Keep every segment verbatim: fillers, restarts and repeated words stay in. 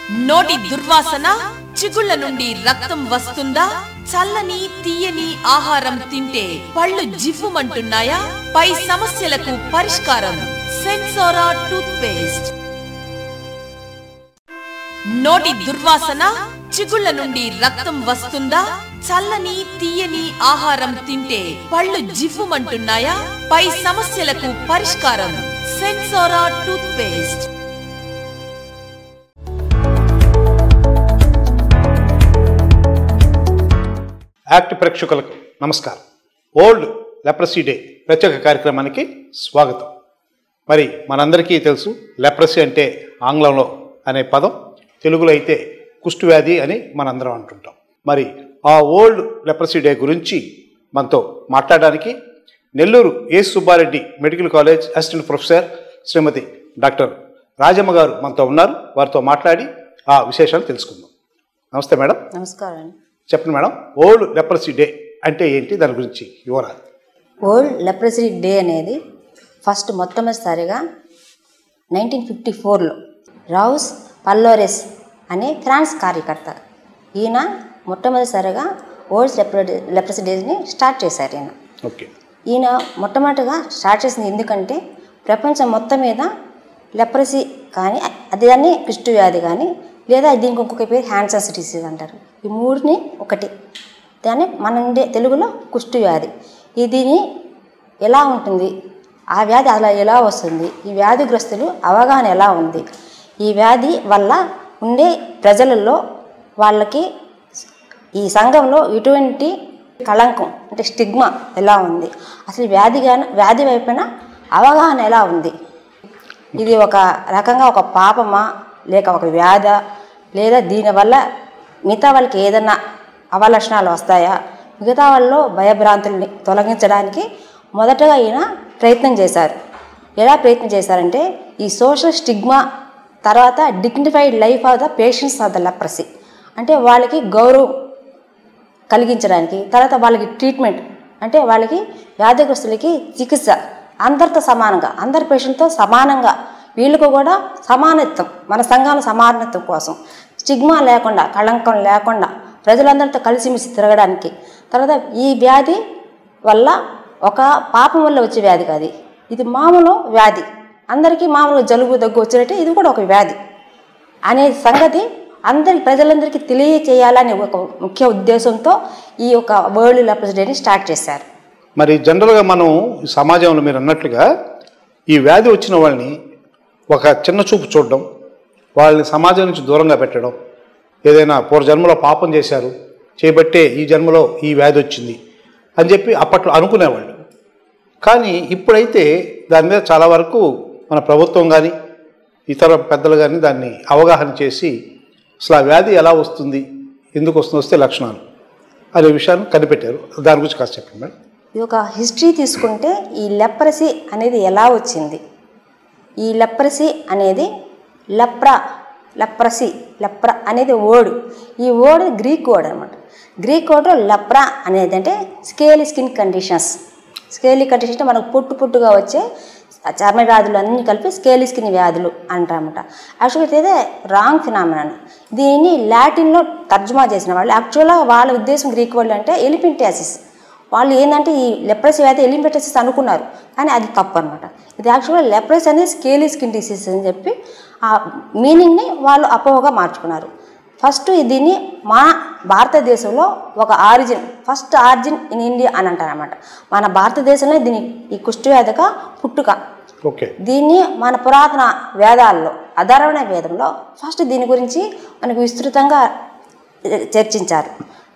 నోటి దుర్వాసన, చిగుళ్ళ నుండి రక్తం వస్తుందా? చల్లని తీయని ఆహారం తింటే పళ్ళు జివ్వుమంటున్నాయా? పై సమస్యలకు పరిష్కారం సెన్సోరా టూత్ పేస్ట్. నోటి దుర్వాసన, చిగుళ్ళ నుండి రక్తం వస్తుందా? చల్లని తీయని ఆహారం తింటే పళ్ళు జివ్వుమంటున్నాయా? పై సమస్యలకు పరిష్కారం సెన్సోరా టూత్ పేస్ట్. యాక్ట్ ప్రేక్షకులకు నమస్కారం. వరల్డ్ లెప్రసీ డే ప్రత్యేక కార్యక్రమానికి స్వాగతం. మరి మనందరికీ తెలుసు, లెప్రసీ అంటే ఆంగ్లంలో అనే పదం, తెలుగులో అయితే కుష్ఠవ్యాధి అని మనందరం అంటుంటాం. మరి ఆ వరల్డ్ లెప్రసీ డే గురించి మనతో మాట్లాడడానికి Nellore A Subbareddy medical college assistant professor Shrimati doctor Rajamma గారు మనతో ఉన్నారు. వారితో మాట్లాడి ఆ విశేషాలు తెలుసుకుందాం. నమస్తే మేడం. నమస్కారం. చెప్పండి మేడం, వరల్డ్ లెప్రసీ డే అంటే ఏంటి, దాని గురించి వివరాలు. వరల్డ్ లెప్రసీ డే అనేది ఫస్ట్ మొట్టమొదటిసారిగా నైన్టీన్ ఫిఫ్టీ ఫోర్లో రౌస్ పల్లోరెస్ అనే ఫ్రాన్స్ కార్యకర్త, ఈయన మొట్టమొదటిసారిగా వరల్డ్ లెప్ర లెప్రసీ డేని స్టార్ట్ చేశారు. ఈయన ఓకే ఈయన మొట్టమొదటిగా స్టార్ట్ చేసింది ఎందుకంటే ప్రపంచం మొత్తం మీద లెప్రసీ కానీ, అది కానీ కుష్ఠవ్యాధి కానీ, లేదా దీనికి ఇంకొక పేరు హ్యాండ్సన్స్ డిసీజ్ అంటారు. ఈ మూడుని ఒకటి దాన్ని మన ఉండే తెలుగులో కుష్ఠవ్యాధి. దీని ఎలా ఉంటుంది, ఆ వ్యాధి అలా ఎలా వస్తుంది, ఈ వ్యాధిగ్రస్తులు అవగాహన ఎలా ఉంది, ఈ వ్యాధి వల్ల ఉండే ప్రజలలో వాళ్ళకి ఈ సంఘంలో ఎటువంటి కళంకం అంటే స్టిగ్మా ఎలా ఉంది, అసలు వ్యాధి వ్యాధి వైపున అవగాహన ఎలా ఉంది, ఇది ఒక రకంగా ఒక పాపమా లేక ఒక వ్యాధ, లేదా దీనివల్ల మిగతా వాళ్ళకి ఏదైనా అవలక్షణాలు వస్తాయా, మిగతా వాళ్ళలో భయభ్రాంతుల్ని తొలగించడానికి మొదటగా ఈయన ప్రయత్నం చేశారు. ఎలా ప్రయత్నం చేశారంటే ఈ సోషల్ స్టిగ్మా, తర్వాత dignified life of the patients of the leprosy, అంటే వాళ్ళకి గౌరవం కలిగించడానికి, తర్వాత వాళ్ళకి ట్రీట్మెంట్ అంటే వాళ్ళకి వ్యాధిగ్రస్తులకి చికిత్స అందరితో సమానంగా, అందరి పేషెంట్తో సమానంగా వీళ్ళకు కూడా సమానత్వం, మన సంఘాల సమానత్వం కోసం స్టిగ్మా లేకుండా, కళంకం లేకుండా ప్రజలందరితో కలిసిమెలిసి తిరగడానికి. తర్వాత ఈ వ్యాధి వల్ల ఒక పాపం వల్ల వచ్చే వ్యాధి కాదు, ఇది మామూలు వ్యాధి, అందరికీ మామూలుగా జలుబు దగ్గు వచ్చినట్టే ఇది కూడా ఒక వ్యాధి అనే సంగతి అందరి ప్రజలందరికీ తెలియచేయాలని ఒక ముఖ్య ఉద్దేశంతో ఈ యొక్క వరల్డ్ లెప్రసీ డేని స్టార్ట్ చేశారు. మరి జనరల్గా మనం సమాజంలో మీరు అన్నట్లుగా ఈ వ్యాధి వచ్చిన వాళ్ళని ఒక చిన్న చూపు చూడడం, వాళ్ళని సమాజం నుంచి దూరంగా పెట్టడం, ఏదైనా పూర్వజన్మలో పాపం చేశారు చేయబట్టే ఈ జన్మలో ఈ వ్యాధి వచ్చింది అని చెప్పి అప్పట్లో అనుకునేవాళ్ళు. కానీ ఇప్పుడైతే దాని మీద చాలా వరకు మన ప్రభుత్వం కానీ ఇతర పెద్దలు కానీ దాన్ని అవగాహన చేసి అసలు ఆ వ్యాధి ఎలా వస్తుంది, ఎందుకు వస్తుంది, వస్తే లక్షణాలు అనే విషయాన్ని కనిపెట్టారు. దాని గురించి కాస్త చెప్పండి మేడం. ఇది ఒక హిస్టరీ తీసుకుంటే ఈ లెప్రసీ అనేది ఎలా వచ్చింది, ఈ లెప్రసీ అనేది లెప్రా లెప్రసీ లెప్రా అనేది వర్డ్, ఈ వర్డ్ గ్రీక్ వర్డ్ అనమాట. గ్రీక్ వర్డ్ లెప్రా అనేది అంటే scaly skin conditions. Scaly condition అంటే మనకు పొట్టు పొట్టుగా వచ్చే చర్మ వ్యాధులు అన్నీ కలిపి స్కేలీ స్కిన్ వ్యాధులు అంటారన్నమాట. యాక్చువల్గా అయితే రాంగ్ ఫినామినన్. దీన్ని లాటిన్లో తర్జుమా చేసిన వాళ్ళు యాక్చువల్గా వాళ్ళ ఉద్దేశం గ్రీక్ వర్డ్ అంటే ఎలిపింటాసిస్. వాళ్ళు ఏంటంటే ఈ లెప్రసీ వ్యాధి ఎలింపెటసిస్ అనుకున్నారు, కానీ అది తప్పు అనమాట. ఇది యాక్చువల్గా లెప్రసీ అనేది స్కేలీ స్కిన్ డిసీజ్ అని చెప్పి ఆ మీనింగ్ని వాళ్ళు అపోహగా మార్చుకున్నారు. ఫస్ట్ దీన్ని మా భారతదేశంలో ఒక origin, first origin in India అని అంటారనమాట. మన భారతదేశంలో దీని ఈ కుష్ఠవ్యాధిగా పుట్టుక. ఓకే, దీన్ని మన పురాతన వేదాల్లో అధర్వణ వేదంలో ఫస్ట్ దీని గురించి మనకు విస్తృతంగా చర్చించారు.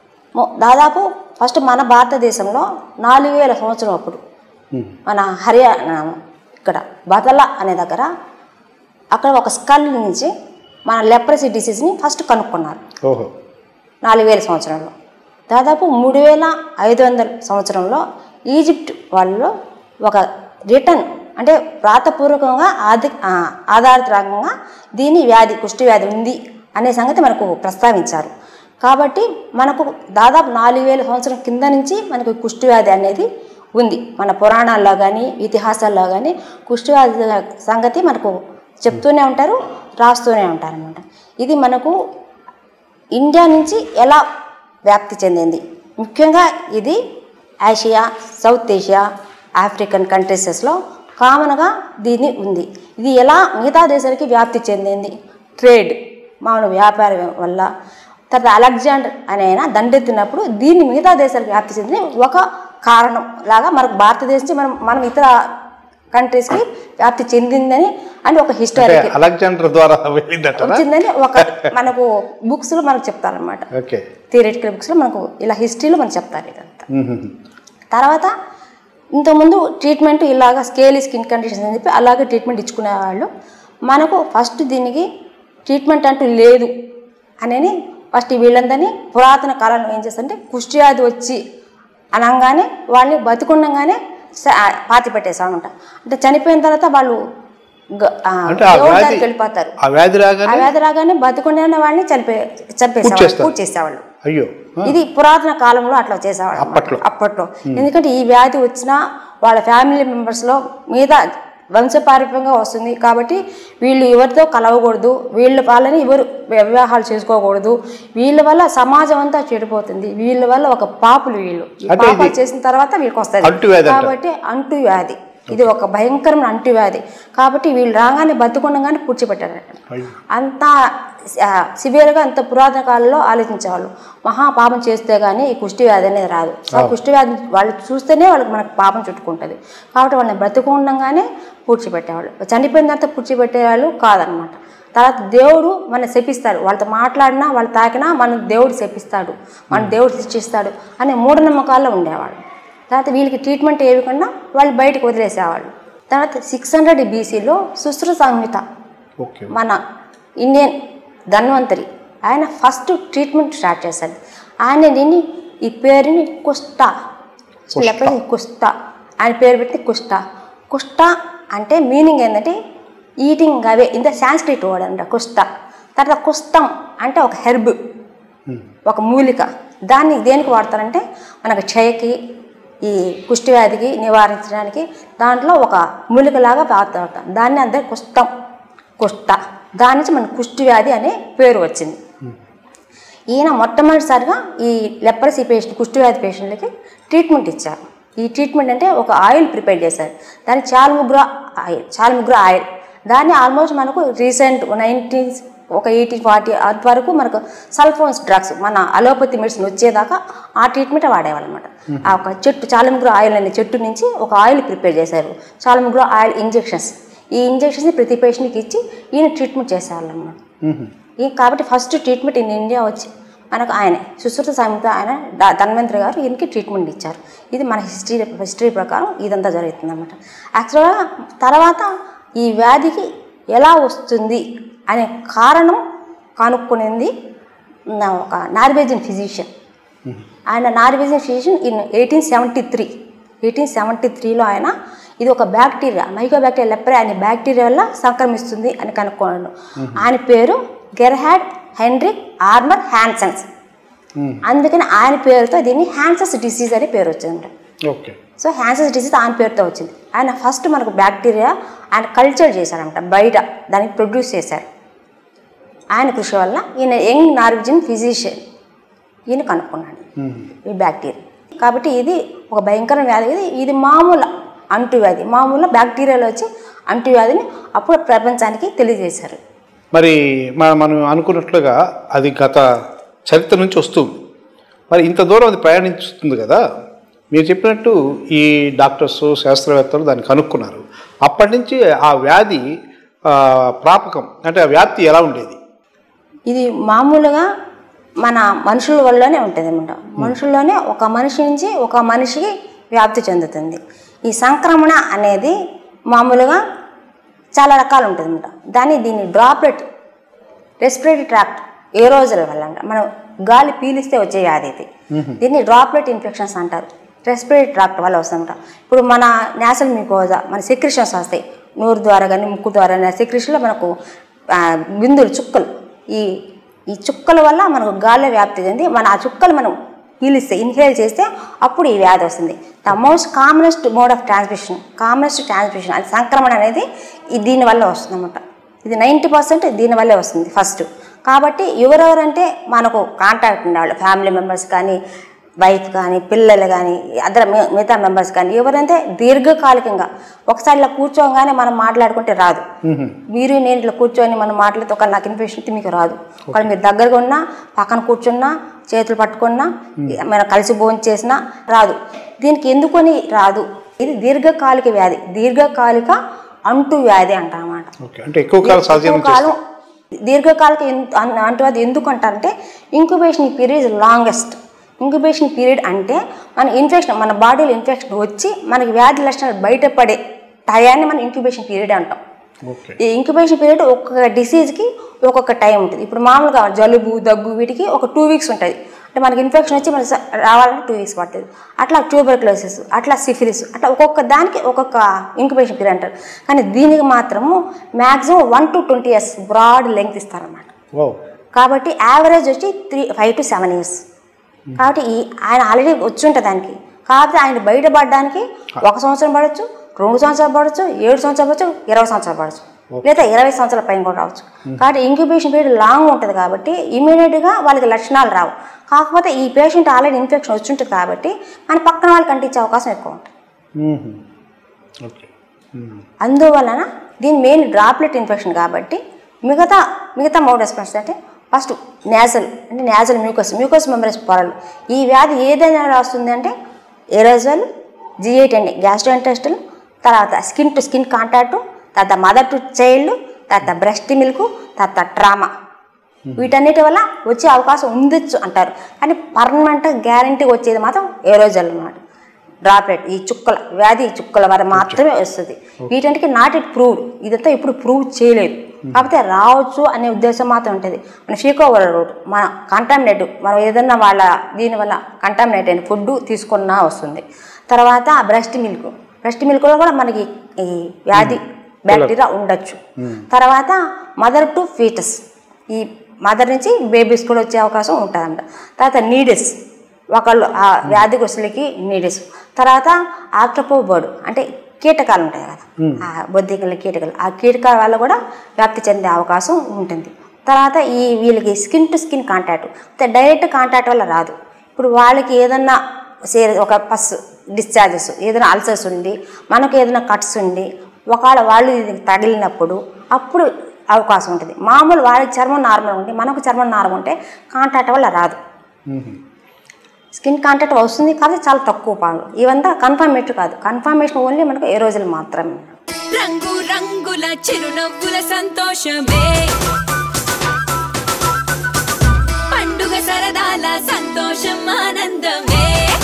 దాదాపు ఫస్ట్ మన భారతదేశంలో నాలుగు వేల సంవత్సరం అప్పుడు మన హర్యానా ఇక్కడ బతల అనే దగ్గర అక్కడ ఒక స్కల్ నుంచి మన లెప్రసీ డిసీజ్ని ఫస్ట్ కనుక్కున్నారు. ఓహో, నాలుగు వేల సంవత్సరంలో. దాదాపు మూడు వేల ఐదు వందల సంవత్సరంలో ఈజిప్ట్ వాళ్ళు ఒక రిటర్న్ అంటే వ్రాతపూర్వకంగా ఆది ఆధారితంగా దీని వ్యాధి కుష్ఠవ్యాధి ఉంది అనే సంగతి మనకు ప్రస్తావించారు. కాబట్టి మనకు దాదాపు నాలుగు వేల సంవత్సరం కింద నుంచి మనకు కుష్ఠవ్యాధి అనేది ఉంది. మన పురాణాల్లో కానీ ఇతిహాసాల్లో కానీ కుష్ఠవ్యాధి సంగతి మనకు చెప్తూనే ఉంటారు, రాస్తూనే ఉంటారనమాట. ఇది మనకు ఇండియా నుంచి ఎలా వ్యాప్తి చెందింది, ముఖ్యంగా ఇది ఆసియా, సౌత్ ఏషియా, ఆఫ్రికన్ కంట్రీసెస్లో కామన్గా దీన్ని ఉంది. ఇది ఎలా మిగతా దేశాలకి వ్యాప్తి చెందింది, ట్రేడ్ మామూలు వ్యాపారం వల్ల. తర్వాత అలెగ్జాండర్ అనే ఆయన దండెత్తినప్పుడు దీన్ని మిగతా దేశాలకు వ్యాప్తి చెందింది ఒక కారణం లాగా మనకు భారతదేశం మనం మనం ఇతర కంట్రీస్కి వ్యాప్తి చెందిందని అని ఒక హిస్టరీ అలెగ్జాండర్ ద్వారా వచ్చిందని ఒక మనకు బుక్స్లో మనకు చెప్తారనమాట. థియరిటికల్ బుక్స్లో మనకు ఇలా హిస్టరీలో మనకు చెప్తారు ఇదంతా. తర్వాత ఇంతకుముందు ట్రీట్మెంట్ ఇలాగా స్కేలీ స్కిన్ కండిషన్స్ అని చెప్పి అలాగే ట్రీట్మెంట్ ఇచ్చుకునేవాళ్ళు. మనకు ఫస్ట్ దీనికి ట్రీట్మెంట్ అంటూ లేదు అని ఫస్ట్ వీళ్ళందరినీ పురాతన కాలంలో ఏం చేస్తారంటే కుష్టి వ్యాధి వచ్చి అనగానే వాళ్ళని బతుకుండగానే పాతి పెట్టేసామంట. అంటే చనిపోయిన తర్వాత వాళ్ళు వెళ్ళిపోతారు. ఆ వ్యాధి రాగానే బతుకుండే వాళ్ళని చనిపోయి చంపేసేవాళ్ళు, పూజ చేసేవాళ్ళు. అయ్యో, ఇది పురాతన కాలంలో అట్లా చేసేవాళ్ళు అప్పట్లో అప్పట్లో ఎందుకంటే ఈ వ్యాధి వచ్చినా వాళ్ళ ఫ్యామిలీ మెంబర్స్లో మీద వంశపారంపర్యంగా వస్తుంది కాబట్టి వీళ్ళు ఎవరితో కలవకూడదు, వీళ్ళ వాళ్ళని ఎవరు వివాహాలు చేసుకోకూడదు, వీళ్ళ వల్ల సమాజం అంతా చెడిపోతుంది, వీళ్ళ వల్ల ఒక పాపులు వీళ్ళు పాపాలు చేసిన తర్వాత వీళ్ళకి వస్తుంది కాబట్టి అంటు వ్యాధి. ఇది ఒక భయంకరమైన అంటువ్యాధి కాబట్టి వీళ్ళు రాగానే బతుకుండగానే పూడ్చిపెట్టారు. అంత సివియర్గా అంత పురాతన కాలంలో ఆలోచించేవాళ్ళు మహా పాపం చేస్తే కానీ ఈ కుష్టి వ్యాధి అనేది రాదు. ఆ కుష్టి వ్యాధి వాళ్ళు చూస్తేనే వాళ్ళకి మనకు పాపం చుట్టుకుంటుంది కాబట్టి వాళ్ళని బతుకుండగానే పూడ్చిపెట్టేవాళ్ళు. చనిపోయిన తర్వాత పూడ్చిపెట్టేవాళ్ళు కాదనమాట. తర్వాత దేవుడు మన శపిస్తాడు, వాళ్ళతో మాట్లాడినా వాళ్ళు తాకినా మన దేవుడు శపిస్తాడు, మన దేవుడు శిక్షిస్తాడు అనే మూఢనమ్మకాల్లో ఉండేవాళ్ళు. తర్వాత వీళ్ళకి ట్రీట్మెంట్ ఏవి కన్నా వాళ్ళు బయటకు వదిలేసేవాళ్ళు. తర్వాత సిక్స్ హండ్రెడ్ బీసీలో సుశ్రుత సంహిత మన ఇండియన్ ధన్వంతరి ఆయన ఫస్ట్ ట్రీట్మెంట్ స్టార్ట్ చేశాడు. ఆయన దీన్ని ఈ పేరుని కుష్ట లేకపోతే కుష్ట ఆయన పేరు పెట్టి కుష్ట. కుష్ట అంటే మీనింగ్ ఏంటంటే ఈటింగ్ అవే ఇంత సాంస్క్రిట్ వర్డ్ అంట కుష్ట. తర్వాత కుష్టం అంటే ఒక హెర్బ్, ఒక మూలిక. దాన్ని దేనికి వాడతారంటే మనకు క్షయకి ఈ కుష్టి వ్యాధికి నివారించడానికి దాంట్లో ఒక మూలికలాగా వాడతాం. దాన్ని అందరూ కుష్టం కుష్ట, దాని నుంచి మనకు కుష్టి వ్యాధి అనే పేరు వచ్చింది. ఈయన మొట్టమొదటిసారిగా ఈ లెప్రసీ పేషెంట్ కుష్టి వ్యాధి పేషెంట్లకి ట్రీట్మెంట్ ఇచ్చారు. ఈ ట్రీట్మెంట్ అంటే ఒక ఆయిల్ ప్రిపేర్ చేశారు, దాన్ని చాల్ముగ్రా ఆయిల్ చాల్ముగ్రా ఆయిల్ దాన్ని ఆల్మోస్ట్ మనకు రీసెంట్ నైన్టీన్ ఒక ఎయిటీన్ ఫార్టీ అది వరకు మనకు సల్ఫోన్స్ డ్రగ్స్ మన అలోపతి మెడిసిన్ వచ్చేదాకా ఆ ట్రీట్మెంట్ వాడేవాళ్ళు అనమాట. ఆ ఒక చెట్టు చాలముగ్రో ఆయిల్ అనే చెట్టు నుంచి ఒక ఆయిల్ ప్రిపేర్ చేశారు, చాలముగ్రో ఆయిల్ ఇంజెక్షన్స్. ఈ ఇంజెక్షన్స్ ప్రతి పేషెంట్కి ఇచ్చి ఈయన ట్రీట్మెంట్ చేసేవాళ్ళు అనమాట. ఈ కాబట్టి ఫస్ట్ ట్రీట్మెంట్ ఇన్ ఇండియా వచ్చి మనకు ఆయనే సుశ్రుత సంహిత ఆయన ధన్వంతరి గారు ఈయనకి ట్రీట్మెంట్ ఇచ్చారు. ఇది మన హిస్టరీ హిస్టరీ ప్రకారం ఇదంతా జరుగుతుంది అనమాట. యాక్చువల్గా తర్వాత ఈ వ్యాధికి ఎలా వస్తుంది అనే కారణం కనుక్కునేది ఒక నార్వేజియన్ ఫిజిషియన్. ఆయన Norwegian physician in eighteen seventy three eighteen seventy త్రీలో ఆయన ఇది ఒక బ్యాక్టీరియా మైకో బ్యాక్టీరియా లెప్రే అనే బ్యాక్టీరియా వల్ల సంక్రమిస్తుంది అని కనుక్కున్నాడు. ఆయన పేరు గెర్హార్డ్ హెన్రిక్ ఆర్మర్ హ్యాన్సన్స్. అందుకని ఆయన పేరుతో దీన్ని హ్యాన్సన్స్ డిసీజ్ అనే పేరు వచ్చిందంట. సో హ్యాన్సన్స్ డిసీజ్ ఆయన పేరుతో వచ్చింది. ఆయన ఫస్ట్ మనకు బ్యాక్టీరియా ఆయన కల్చర్ చేశారంట, బయట దానికి ప్రొడ్యూస్ చేశారు. ఆయన కృషి వల్ల ఈయన యంగ్ నార్వేజియన్ ఫిజిషియన్ ఈయన కనుక్కున్నాడు ఈ బ్యాక్టీరియా. కాబట్టి ఇది ఒక భయంకర వ్యాధి. ఇది ఇది మామూలు అంటువ్యాధి, మామూలు బ్యాక్టీరియాలో వచ్చి అంటువ్యాధిని అప్పుడు ప్రపంచానికి తెలియజేశారు. మరి మనం అనుకున్నట్లుగా అది గత చరిత్ర నుంచి వస్తుంది. మరి ఇంత దూరం అది ప్రయాణిస్తుంది కదా, మీరు చెప్పినట్టు ఈ డాక్టర్స్ శాస్త్రవేత్తలు దాన్ని కనుక్కున్నారు. అప్పటి నుంచి ఆ వ్యాధి ప్రాపకం అంటే ఆ వ్యాప్తి ఎలా ఉండేది? ఇది మామూలుగా మన మనుషుల వల్లనే ఉంటుంది అన్నమాట. మనుషుల్లోనే ఒక మనిషి నుంచి ఒక మనిషికి వ్యాప్తి చెందుతుంది. ఈ సంక్రమణ అనేది మామూలుగా చాలా రకాలు ఉంటుంది అన్నమాట. దాన్ని దీన్ని డ్రాప్లెట్ రెస్పిరేటరీ ట్రాక్ట్ ఏ రోజుల వల్ల అంట మనం గాలి పీలిస్తే వచ్చే వ్యాధి ఇది. దీన్ని డ్రాప్లెట్ ఇన్ఫెక్షన్స్ అంటారు. రెస్పిరేటరీ ట్రాక్ట్ వల్ల వస్తుందంట. ఇప్పుడు మన నేసల్ మ్యూకోజా మన సెక్రిషన్స్ వస్తాయి, నోరు ద్వారా కానీ ముక్కు ద్వారా సెక్రిషన్లో మనకు బిందులు చుక్కలు, ఈ ఈ చుక్కల వల్ల మనకు గాలి వ్యాప్తి చెంది మన ఆ చుక్కలు మనం పీలిస్తే ఇన్హేల్ చేస్తే అప్పుడు ఈ వ్యాధి వస్తుంది. The most commonest mode of transmission commonest transmission అది సంక్రమణ అనేది దీనివల్ల వస్తుంది అన్నమాట. ఇది నైంటీ పర్సెంట్ దీనివల్లే వస్తుంది ఫస్ట్. కాబట్టి ఎవరెవరంటే మనకు కాంటాక్ట్ ఉండేవాళ్ళు ఫ్యామిలీ మెంబర్స్ కానీ, వైఫ్ కానీ, పిల్లలు కానీ, అదర్ మిగతా మెంబర్స్ కానీ ఎవరంటే దీర్ఘకాలికంగా ఒకసారి ఇలా కూర్చోగానే మనం మాట్లాడుకుంటే రాదు. మీరు నేను ఇట్లా కూర్చొని మనం మాట్లాడితే ఒక నాకు ఇన్ఫెక్షన్ మీకు రాదు. ఒకవేళ మీరు దగ్గరగా ఉన్నా, పక్కన కూర్చున్నా, చేతులు పట్టుకున్నా, మనం కలిసి భోజనం చేసినా రాదు. దీనికి ఎందుకని రాదు? ఇది దీర్ఘకాలిక వ్యాధి, దీర్ఘకాలిక అంటు వ్యాధి అంటారన్నమాట. ఎక్కువ కాలం దీర్ఘకాలిక అంటువ్యాధి ఎందుకు అంటారంటే incubation period longest. Incubation period అంటే మన ఇన్ఫెక్షన్ మన బాడీలో ఇన్ఫెక్షన్ వచ్చి మనకి వ్యాధి లక్షణాలు బయటపడే టయాన్ని మనం ఇంక్యుబేషన్ పీరియడ్ అంటాం. ఈ ఇంక్యుబేషన్ పీరియడ్ ఒక్కొక్క డిసీజ్కి ఒక్కొక్క టైం ఉంటుంది. ఇప్పుడు మామూలుగా జలుబు, దగ్గు వీటికి ఒక టూ వీక్స్ ఉంటుంది. అంటే మనకి ఇన్ఫెక్షన్ వచ్చి మనకి రావాలంటే టూ వీక్స్ పడుతుంది. అట్లా ట్యూబర్క్లోసిస్, అట్లా సిఫిలిస్, అట్లా ఒక్కొక్క దానికి ఒక్కొక్క ఇంక్యుబేషన్ పీరియడ్ అంటారు. కానీ దీనికి మాత్రము maximum one to twenty years broad length ఇస్తారన్నమాట. కాబట్టి యావరేజ్ వచ్చి three five to seven years. కాబట్టి ఈ ఆయన ఆల్రెడీ వచ్చి ఉంటుంది దానికి. కాకపోతే ఆయన బయటపడడానికి ఒక సంవత్సరం పడవచ్చు, రెండు సంవత్సరాలు పడవచ్చు, ఏడు సంవత్సరాలు పడవచ్చు, ఇరవై సంవత్సరాలు పడవచ్చు, లేదా ఇరవై సంవత్సరాల పైన కూడా రావచ్చు. కాబట్టి ఇంక్యుబేషన్ పీరియడ్ లాంగ్ ఉంటుంది కాబట్టి ఇమీడియట్గా వాళ్ళకి లక్షణాలు రావు. కాకపోతే ఈ పేషెంట్ ఆల్రెడీ ఇన్ఫెక్షన్ వచ్చి ఉంటుంది కాబట్టి మన పక్కన వాళ్ళకి అంటించే అవకాశం ఎక్కువ ఉంటుంది. అందువలన దీని మెయిన్ డ్రాప్లెట్ ఇన్ఫెక్షన్ కాబట్టి మిగతా మిగతా మౌడ్ రెస్పాన్స్ అంటే ఫస్ట్ నేజల్ అంటే నేజల్ మ్యూకస్ మ్యూకస్ మెంబ్రేన్స్ పొరలు. ఈ వ్యాధి ఏదైనా వస్తుంది అంటే ఏరోజల్, జిఐ టెన్ గ్యాస్ట్రోఇంటెస్టైనల్, తర్వాత స్కిన్ టు స్కిన్ కాంటాక్ట్, తర్వాత మదర్ టు చైల్డ్, తర్వాత బ్రెస్ట్ మిల్క్, తర్వాత ట్రామా, వీటన్నిటి వల్ల వచ్చే అవకాశం ఉండొచ్చు అంటారు. కానీ పర్మనెంట్ గ్యారంటీ వచ్చేది మాత్రం ఏరోజల్ అన్నమాట. డ్రాప్లెట్ ఈ చుక్కల వ్యాధి చుక్కల వల్ల మాత్రమే వస్తుంది. వీటన్నిటికి నాట్ ఇట్ ప్రూవ్డ్, ఇదంతా ఇప్పుడు ప్రూవ్ చేయలేదు. కాకపోతే రావచ్చు అనే ఉద్దేశం మాత్రం ఉంటుంది. మన ఫీకోవర్ రూట్ మన కంటామినేట్ మనం ఏదన్నా వాళ్ళ దీనివల్ల కంటామినేట్ అయిన ఫుడ్ తీసుకున్నా వస్తుంది. తర్వాత బ్రెస్ట్ మిల్క్ బ్రెస్ట్ మిల్క్లో కూడా మనకి ఈ వ్యాధి బ్యాక్టీరియా ఉండొచ్చు. తర్వాత మదర్ టు ఫీటస్ ఈ మదర్ నుంచి బేబీస్ కూడా వచ్చే అవకాశం ఉంటుందంట. తర్వాత నీడిల్స్ ఒకళ్ళు ఆ వ్యాధిగ్రస్తులకి నీడిల్స్. తర్వాత ఆక్టోపోబర్డ్ అంటే కీటకాలు ఉంటాయి కదా, ఆ బొద్దింకల కీటకాలు, ఆ కీటకాల వల్ల కూడా వ్యాప్తి చెందే అవకాశం ఉంటుంది. తర్వాత ఈ వీళ్ళకి skin to skin contact direct contact వల్ల రాదు. ఇప్పుడు వాళ్ళకి ఏదన్నా సే ఒక పస్ డిశ్చార్జెస్ ఏదైనా అల్సర్స్ ఉండి మనకు ఏదైనా కట్స్ ఉండి ఒకవేళ వాళ్ళు ఇది తగిలినప్పుడు అప్పుడు అవకాశం ఉంటుంది. మామూలు వాళ్ళకి చర్మం నార్మల్ ఉంటే మనకు చర్మం నార్మల్ ఉంటే కాంటాక్ట్ వల్ల రాదు. స్కిన్ కాంటాక్ట్ వస్తుంది కాబట్టి చాలా తక్కువ పాలు. ఇవంతా కన్ఫర్మేటివ్ కాదు, కన్ఫర్మేషన్ ఓన్లీ మనకు ఏ రోజులు మాత్రమే. రంగు రంగుల చిరునవ్వుల సంతోషమే పండుగ సరదాల సంతోషం ఆనందమే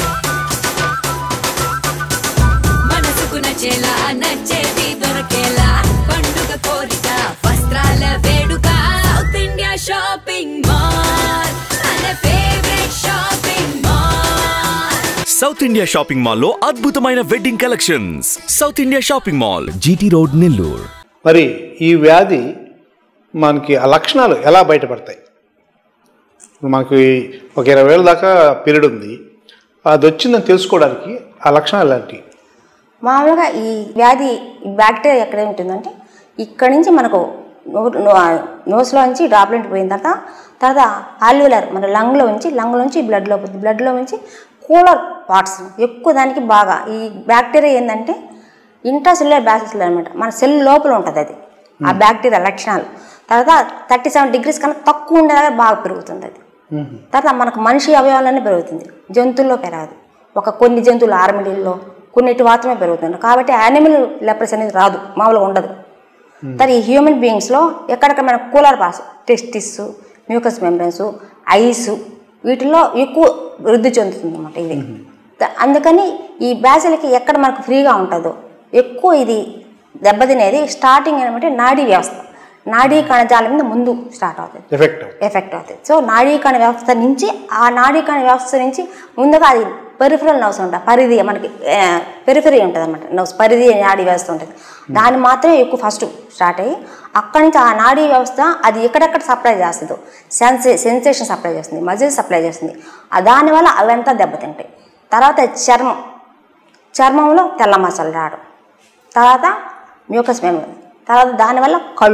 మనసుకు నచ్చేలా నచ్చేది దొరకేలా పండుగ కోరిక వస్త్రాల వేడుక సౌత్ ఇండియా షాపింగ్ మాల్ మన favourite shopping mall. South India shopping mall లో అద్భుతమైన wedding collections. South India shopping mall, GT road, Nellore. మరి ఈ వ్యాధి మనకి ఆ లక్షణాలు ఎలా బయటపడతాయి? మనకి ఒక ఇరవై వేల దాకా పీరియడ్ ఉంది, అది వచ్చిందని తెలుసుకోవడానికి ఆ లక్షణాలు ఎలాంటివి? మామూలుగా ఈ వ్యాధి బ్యాక్టీరియా ఎక్కడ ఉంటుందంటే ఇక్కడ నుంచి మనకు నోస్లో నుంచి డ్రాప్లెట్ పోయిన తర్వాత తర్వాత ఆల్యూలర్ మన లంగ్లో నుంచి లంగ్లో నుంచి బ్లడ్లో పోతుంది. బ్లడ్లో నుంచి కూలర్ పార్ట్స్ ఎక్కువ దానికి బాగా ఈ బ్యాక్టీరియా ఏంటంటే ఇంట్రాసెల్యులర్ బ్యాసిల్లర్ అనమాట. మన సెల్ లోపల ఉంటుంది అది ఆ బ్యాక్టీరియా లక్షణాలు. తర్వాత థర్టీ సెవెన్ డిగ్రీస్ కన్నా తక్కువ ఉండేలాగా బాగా పెరుగుతుంది అది. తర్వాత మనకు మనిషి అవయవాలన్నీ పెరుగుతుంది, జంతువుల్లో పెరగదు. ఒక కొన్ని జంతువులు ఆర్మిడీల్లో కొన్నిటి మాత్రమే పెరుగుతుంది. కాబట్టి యానిమల్ లెప్రసీ అనేది రాదు, మామూలుగా ఉండదు. తర్వాత ఈ హ్యూమన్ బీయింగ్స్లో ఎక్కడెక్కడ మన cooler parts testis, mucus membranes, eyes వీటిల్లో ఎక్కువ వృద్ధి చెందుతుంది అన్నమాట ఇది. అందుకని ఈ బ్యాసిల్కి ఎక్కడ మనకు ఫ్రీగా ఉంటుందో ఎక్కువ ఇది దెబ్బతినేది స్టార్టింగ్ ఏమంటే నాడీ వ్యవస్థ, నాడీ కణజాలం మీద ముందు స్టార్ట్ అవుతుంది, ఎఫెక్ట్ ఎఫెక్ట్ అవుతుంది. సో నాడీ కణ వ్యవస్థ నుంచి ఆ నాడీ కణ వ్యవస్థ నుంచి ముందుగా అది పెరిఫరల్ నర్వ్స్ ఉంటాయి, పరిధి మనకి పెరిఫరీ ఉంటుంది అనమాట, నర్వ్స్ పరిధి నాడీ వ్యవస్థ ఉంటుంది. దాన్ని మాత్రమే ఎక్కువ ఫస్ట్ స్టార్ట్ అయ్యి అక్కడి నుంచి ఆ నాడీ వ్యవస్థ అది ఎక్కడెక్కడ సప్లై చేస్తుందో సెన్సే సెన్సేషన్ సప్లై చేస్తుంది, మజిల్ సప్లై చేస్తుంది. దానివల్ల అవంతా దెబ్బతింటాయి. తర్వాత చర్మం, చర్మంలో తెల్ల మచ్చలు రావడం, తర్వాత మ్యూకస్ మెంబ్రేన్, తర్వాత దానివల్ల కళ్ళు,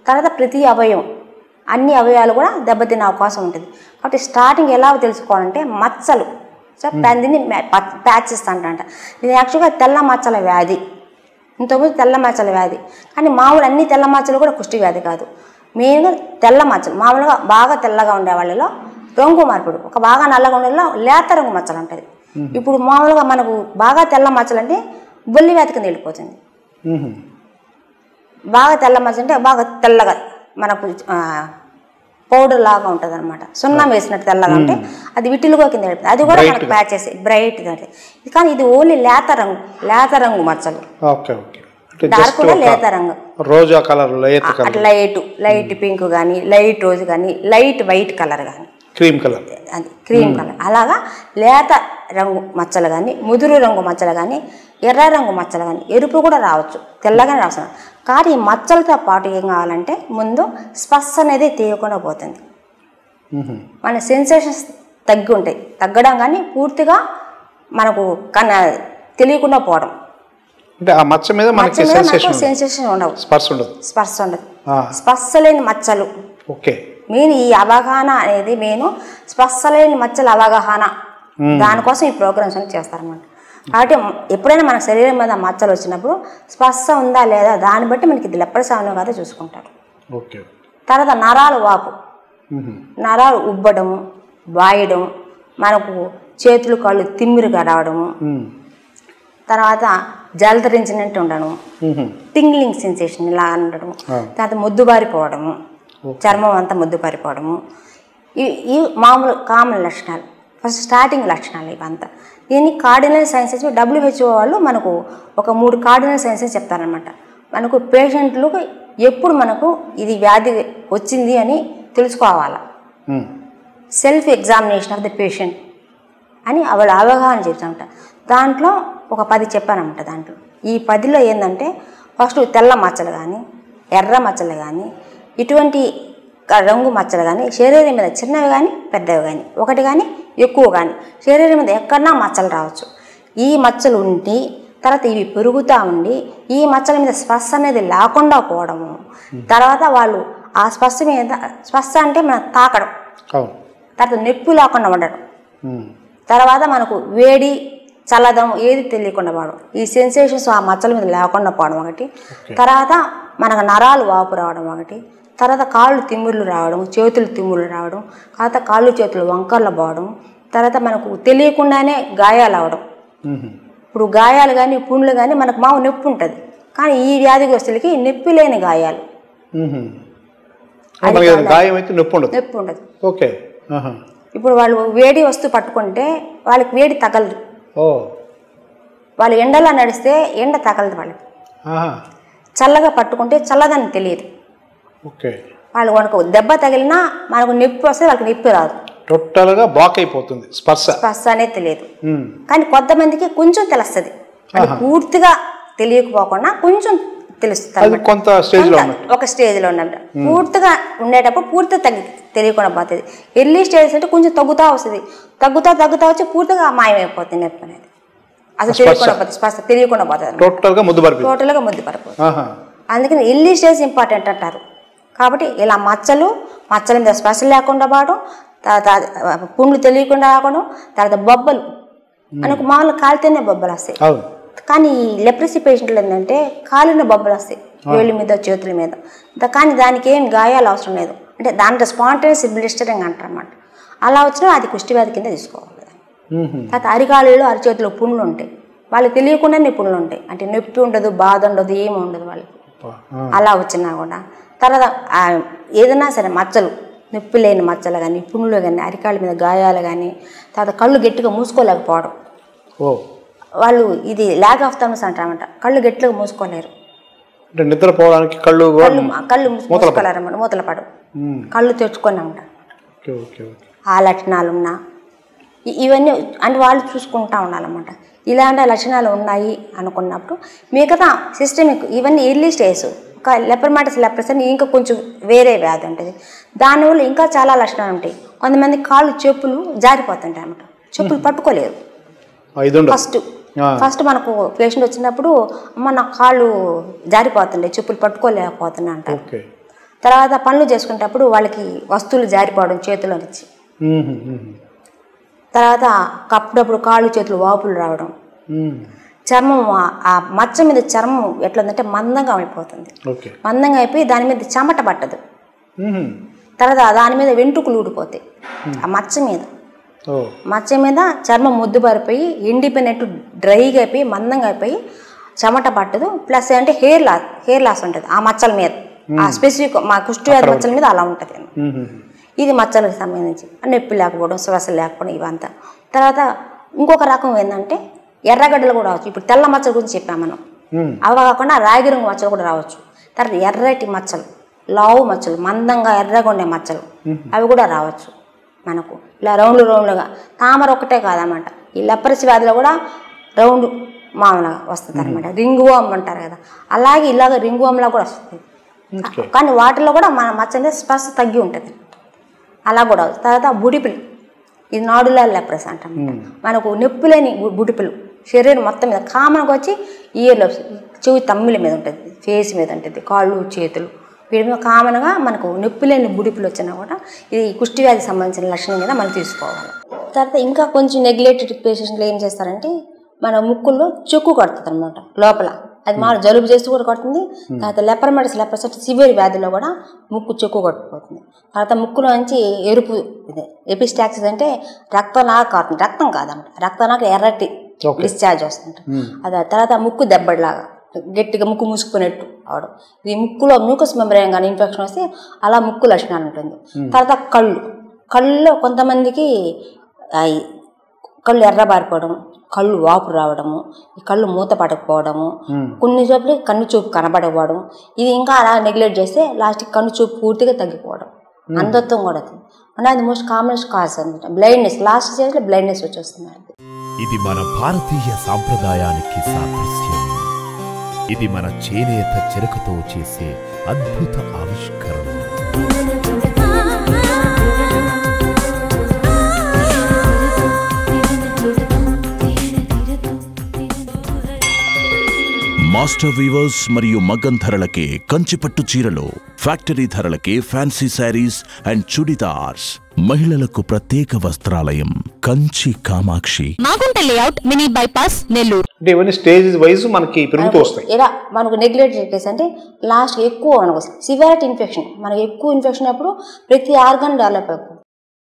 తర్వాత ప్రతి అవయవం అన్ని అవయవాలు కూడా దెబ్బతినే అవకాశం ఉంటుంది. కాబట్టి స్టార్టింగ్ ఎలా తెలుసుకోవాలంటే మచ్చలు సో దీన్ని ప్యాచెస్ అంట. ఇది యాక్చువల్గా తెల్ల మచ్చల వ్యాధి. ఇంతకుముందు తెల్ల మచ్చల వ్యాధి, కానీ మామూలు అన్ని తెల్ల మచ్చలు కూడా కుష్టి వ్యాధి కాదు. మెయిన్గా తెల్ల మచ్చలు మామూలుగా బాగా తెల్లగా ఉండే వాళ్ళలో రంగు మార్పుడు, ఒక బాగా నల్లగా ఉండేలో లేత రంగు మచ్చలు ఉంటుంది. ఇప్పుడు మామూలుగా మనకు బాగా తెల్ల మచ్చలు అంటే బొల్లి వ్యాధి కింద వెళ్ళిపోతుంది. బాగా తెల్ల మచ్చ అంటే బాగా తెల్లగా మనకు పౌడర్ లాగా ఉంటుంది అనమాట, సున్నం వేసినట్టు తెల్లగా ఉంటే అది విటిలుగా కింద వెళ్ళిపోతుంది. అది కూడా మనకు ప్యాచెస్ బ్రైట్ అంటే. కానీ ఇది ఓన్లీ లేత రంగు లేత రంగు మచ్చలు, డార్క్ కూడా లేత రంగు, రోజా కలర్ లైట్ లైట్ పింక్ కానీ లైట్ రోజ్ కానీ లైట్ వైట్ కలర్ కానీ క్రీమ్ కలర్ అది క్రీమ్ కలర్ అలాగా లేత రంగు మచ్చలు కానీ ముదురు రంగు మచ్చలు కానీ ఎర్ర రంగు మచ్చలు కానీ ఎరుపు కూడా రావచ్చు, తెల్లగానే రావచ్చు. కానీ ఈ మచ్చలతో పాటు ఏం కావాలంటే ముందు స్పర్శ అనేది తీయకుండా పోతుంది. మన సెన్సేషన్స్ తగ్గి ఉంటాయి, తగ్గడం కానీ పూర్తిగా మనకు కన తెలియకుండా పోవడం. అంటే ఆ మచ్చ మీద మనకి సెన్సేషన్ ఉండవు, స్పర్శ ఉండదు స్పర్శ ఉండదు స్పర్శ లేని మచ్చలు. ఓకే, మెయిన్ ఈ అవగాహన అనేది మెయిన్ స్పర్శ లేని మచ్చల అవగాహన, దానికోసం ఈ ప్రోగ్రామ్స్ అని చేస్తారన్నమాట. కాబట్టి ఎప్పుడైనా మన శరీరం మీద మచ్చలు వచ్చినప్పుడు స్పర్శ ఉందా లేదా దాన్ని బట్టి మనకి ఇది లెప్పర్ సావనో కాదో చూసుకుంటారు. ఓకే, తర్వాత నరాలు వాపు, నరాలు ఉబ్బడము వాయడం, మనకు చేతులు కాళ్ళు తిమ్మిరిగా రావడము, తర్వాత జలధరించినట్టు ఉండడం, టింగ్లింగ్ సెన్సేషన్ ఇలా ఉండడం, తర్వాత మొద్దుబారిపోవడము, చర్మం అంతా మొద్దుబారిపోవడము, ఈ ఈ మామూలు కామన్ లక్షణాలు, ఫస్ట్ స్టార్టింగ్ లక్షణాలు ఇవంతా. దీన్ని కార్డినల్ సైన్సెస్ డబ్ల్యూహెచ్ఓ వాళ్ళు మనకు ఒక మూడు కార్డినల్ సైన్సెస్ చెప్తారనమాట. మనకు పేషెంట్లకు ఎప్పుడు మనకు ఇది వ్యాధి వచ్చింది అని తెలుసుకోవాలా, self examination of the patient అని వాళ్ళ అవగాహన చెప్తామంట. దాంట్లో ఒక పది చెప్పానమాట. దాంట్లో ఈ పదిలో ఏంటంటే ఫస్ట్ తెల్ల మచ్చలు కానీ ఎర్ర మచ్చలు కానీ ఇటువంటి రంగు మచ్చలు కానీ శరీరం మీద చిన్నవి కానీ పెద్దవి కానీ ఒకటి కానీ ఎక్కువ కానీ శరీరం మీద ఎక్కడన్నా మచ్చలు రావచ్చు. ఈ మచ్చలు ఉండి తర్వాత ఇవి పెరుగుతూ ఉండి ఈ మచ్చల మీద స్పర్శ అనేది లేకుండా పోవడము, తర్వాత వాళ్ళు ఆ స్పర్శ మీద స్పర్శ అంటే మనం తాకడం, తర్వాత నొప్పి లేకుండా ఉండడం, తర్వాత మనకు వేడి చల్లదం ఏది తెలియకుండా పోవడం, ఈ సెన్సేషన్స్ ఆ మచ్చల మీద లేకుండా పోవడం ఒకటి, తర్వాత మనకు నరాలు వాపు రావడం ఒకటి, తర్వాత కాళ్ళు తిమ్ముళ్ళు రావడం, చేతులు తిమ్ముళ్ళు రావడం, తర్వాత కాళ్ళు చేతులు వంకర్లు పోవడం, తర్వాత మనకు తెలియకుండానే గాయాలు అవడం. ఇప్పుడు గాయాలు కానీ పుండ్లు కానీ మనకు మామూలు నొప్పి ఉంటుంది, కానీ ఈ వ్యాధిగ్రస్తులకి నొప్పి లేని గాయాలు, నొప్పి ఉండదు. ఓకే, ఇప్పుడు వాళ్ళు వేడి వస్తువు పట్టుకుంటే వాళ్ళకి వేడి తగలదు, వాళ్ళు ఎండలో నడిస్తే ఎండ తగలదు వాళ్ళకి, చల్లగా పట్టుకుంటే చల్లదని తెలియదు. వాళ్ళు మనకు దెబ్బ తగిలినా మనకు నొప్పి వస్తే వాళ్ళకి నొప్పి రాదు, టోటల్గా బ్లాక్ అయిపోతుంది, స్పర్శ స్పర్శ అనేది తెలియదు. కానీ కొంతమందికి కొంచెం తెలుస్తుంది, పూర్తిగా తెలియకపోకుండా కొంచెం తెలుస్తుంది, కొంత స్టేజ్ లో ఒక స్టేజ్ లో ఉన్నప్పుడు. పూర్తిగా ఉండేటప్పుడు పూర్తిగా తగ్గి తెలియకుండా పోతుంది. ఎర్లీ స్టేజ్ అంటే కొంచెం తగ్గుతా వస్తుంది, తగ్గుతా తగ్గుతా వచ్చి పూర్తిగా మాయమైపోతుంది నొప్పి అనేది, అసలు తెలియకుండా పోతుంది, స్పర్శ తెలియకుండా పోతుంది, టోటల్గా ముద్దు పడిపోతుంది, టోటల్గా ముద్దు పడిపోతుంది. అందుకని ఎర్లీ స్టేజ్ ఇంపార్టెంట్ అంటారు. కాబట్టి ఇలా మచ్చలు మచ్చల మీద స్పర్శ లేకుండా పోవడం, తర్వాత పుండ్లు తెలియకుండా రావడం, తర్వాత బొబ్బలు మనకు మామూలుగా కాలితేనే బొబ్బలు వస్తాయి. కానీ ఈ లెప్రసీ పేషెంట్లు ఏంటంటే కాలిన బొబ్బలు వస్తాయి వేళ్ళ మీద చేతుల మీద, కానీ దానికి ఏం గాయాలు అవసరం లేదు, అంటే దాంట్లో స్పాంటేనియస్ బ్లిస్టరింగ్ అంటారు అన్నమాట. అలా వచ్చినా అది కుష్టివ్యాధి కింద తీసుకోవాలి. తర్వాత అరికాళ్ళలో అరిచేతులు పుండ్లు ఉంటాయి, వాళ్ళకి తెలియకుండానే పుండ్లు ఉంటాయి, అంటే నొప్పి ఉండదు బాధ ఉండదు ఏమి ఉండదు వాళ్ళకి, అలా వచ్చినా కూడా. తర్వాత ఏదైనా సరే మచ్చలు నొప్పి లేని మచ్చలు కానీ పుండ్లు కానీ అరికాళ్ళ మీద గాయాలు కానీ, తర్వాత కళ్ళు గట్టిగా మూసుకోలేకపోవడం, వాళ్ళు ఇది ల్యాక్ ఆఫ్ థమ్స్ అంటారన్నమాట, కళ్ళు గట్టిగా మూసుకోలేరు, నిద్రపోవడానికి కళ్ళు కళ్ళు మూసుకోలేరన్నమాట, మూతల పడు కళ్ళు తెచ్చుకొని ఉంటారు. ఆ లక్షణాలు ఉన్నా ఇవన్నీ అంటే వాళ్ళు చూసుకుంటూ ఉండాలన్నమాట. ఇలాంటి లక్షణాలు ఉన్నాయి అనుకున్నప్పుడు మిగతా సిస్టమిక్ ఇవన్నీ ఎర్లీ స్టేజ్, ఒక లెపర్మాటిస్ లెప్రసీ అని ఇంకా కొంచెం వేరే వ్యాధి ఉంటుంది, దానివల్ల ఇంకా చాలా లక్షణాలు ఉంటాయి. కొంతమంది కాళ్ళు చెప్పులు జారిపోతుంటాయి అన్నమాట, చెప్పులు పట్టుకోలేరు. ఫస్ట్ ఫస్ట్ మనకు పేషెంట్ వచ్చినప్పుడు అమ్మ నా కాళ్ళు జారిపోతుండే చెప్పులు పట్టుకోలేకపోతున్నా అంటారు. తర్వాత పనులు చేసుకునేటప్పుడు వాళ్ళకి వస్తువులు జారిపోవడం చేతిలో నుంచి, తర్వాత అప్పుడప్పుడు కాళ్ళు చేతులు వాపులు రావడం, చర్మం ఆ మచ్చ మీద చర్మం ఎట్లుందంటే మందంగా అయిపోతుంది, మందంగా అయిపోయి దాని మీద చెమట పట్టదు, తర్వాత దాని మీద వెంట్రుకలు ఊడిపోతాయి, ఆ మచ్చ మీద మచ్చ మీద చర్మం ముద్దుబారిపోయి ఎండిపోయినట్టు డ్రైగా అయిపోయి మందంగా అయిపోయి చెమట పట్టదు, ప్లస్ అంటే హెయిర్ లాస్ హెయిర్ లాస్ ఉంటుంది ఆ మచ్చల మీద, ఆ స్పెసిఫిక్ మా కుష్టి వ్యాధి మచ్చల మీద అలా ఉంటుంది. ఇది మచ్చలకు సంబంధించి నొప్పి లేకపోవడం, శ్వాస లేకపోవడం ఇవంతా. తర్వాత ఇంకొక రకం ఏంటంటే ఎర్రగడ్డలు కూడా రావచ్చు. ఇప్పుడు తెల్ల మచ్చల గురించి చెప్పాము మనం, అవి కాకుండా రాగి రంగు మచ్చలు కూడా రావచ్చు. తర్వాత ఎర్రటి మచ్చలు, లావు మచ్చలు, మందంగా ఎర్రగా ఉండే మచ్చలు అవి కూడా రావచ్చు మనకు. ఇలా రౌండ్లు రౌండ్లుగా తామర ఒకటే కాదన్నమాట, ఈ లెప్రసీ వ్యాధిలో కూడా రౌండ్ మామూలుగా వస్తుంది అనమాట. రింగ్ వామ్ అంటారు కదా, అలాగే ఇలాగ రింగ్ వామ్లా కూడా వస్తుంది. కానీ వాటిలో కూడా మన మచ్చ అనేది స్పర్శ తగ్గి ఉంటుంది, అలా కూడా అవుతుంది. తర్వాత బుడిపిలు, ఇది నాడుల లెప్రసీ అంటాం. మనకు నొప్పి లేని బుడిపిలు శరీరం మొత్తం మీద కామన్గా వచ్చి ఇయర్లో చెవి తమ్మిల మీద ఉంటుంది, ఫేస్ మీద ఉంటుంది, కాళ్ళు చేతులు వీటి మీద కామన్గా మనకు నొప్పి లేని బుడిపిలు వచ్చినా కూడా ఇది కుష్టి వ్యాధికి సంబంధించిన లక్షణం మీద మనం తీసుకోవాలి. తర్వాత ఇంకా కొంచెం నెగ్లెక్టెడ్ పేషెంట్లు ఏం చేస్తారంటే మన ముక్కుల్లో చెక్కు కడుతుంది అనమాట లోపల, అది మామూలు జలుబు చేస్తూ కూడా కొడుతుంది. తర్వాత లెపరమైటిస్ లెప్రసీ సివియర్ వ్యాధిలో కూడా ముక్కు చెక్కు కొట్టుకుపోతుంది. తర్వాత ముక్కులో నుంచి ఎరుపు ఇదే ఎపిస్టాక్సిస్ అంటే రక్తనాళ కారుతుంది, రక్తం కాదన్నమాట, రక్తనాళ ఎర్రటి డిశ్చార్జ్ వస్తుంది. అది తర్వాత ముక్కు దెబ్బలాగా గట్టిగా ముక్కు మూసుకునేట్టు అవడం, ఇది ముక్కులో మ్యూకస్ మెంబ్రేన్ కానీ ఇన్ఫెక్షన్ వస్తే అలా ముక్కు లక్షణాలు ఉంటుంది. తర్వాత కళ్ళు, కళ్ళులో కొంతమందికి కళ్ళు ఎర్రబారిపోవడం, కళ్ళు వాపు రావడము, కళ్ళు మూత పడకపోవడము, కొన్ని చోట్ల కన్ను చూపు కనబడకపోవడం, ఇది ఇంకా అలా నెగ్లెక్ట్ చేస్తే లాస్ట్కి కన్ను చూపు పూర్తిగా తగ్గిపోవడం, అంధత్వం కూడా అంటే అది మోస్ట్ కామనెస్ట్ కాజ్ అనమాట. బ్లైండ్నెస్, లాస్ట్ స్టేజ్లో బ్లైండ్నెస్ వచ్చేస్తుంది. ఇది మన భారతీయ సాంప్రదాయానికి సాదృశ్యం. ఇది మన చేనేత చెరకుతో చేసే అద్భుత ఆవిష్కరణ. మాస్టర్ వీవర్స్ మరియు మగ్గం ధరలకే కంచిపట్టు చీరలు, ఫ్యాక్టరీ ధరలకే ఫ్యాన్సీ శారీస్ అండ్ చుడిదార్స్, మహిళలకు ప్రత్యేక వస్త్రాలయం Kanchi Kamakshi, Magunta layout, mini bypass, Nellore. అంటే ఇవన్నీ స్టేజ్ వైజ్ మనకి పెరుగుతూ వస్తాయి. ఇలా మనకు నెగ్లెక్ట్ చేసేసి అంటే లాస్ట్ ఎక్కువ మనకు సివియర్ ఇన్ఫెక్షన్, మనకు ఎక్కువ ఇన్ఫెక్షన్ అప్పుడు ప్రతి ఆర్గన్ డెవలప్ అయిపోతుంది.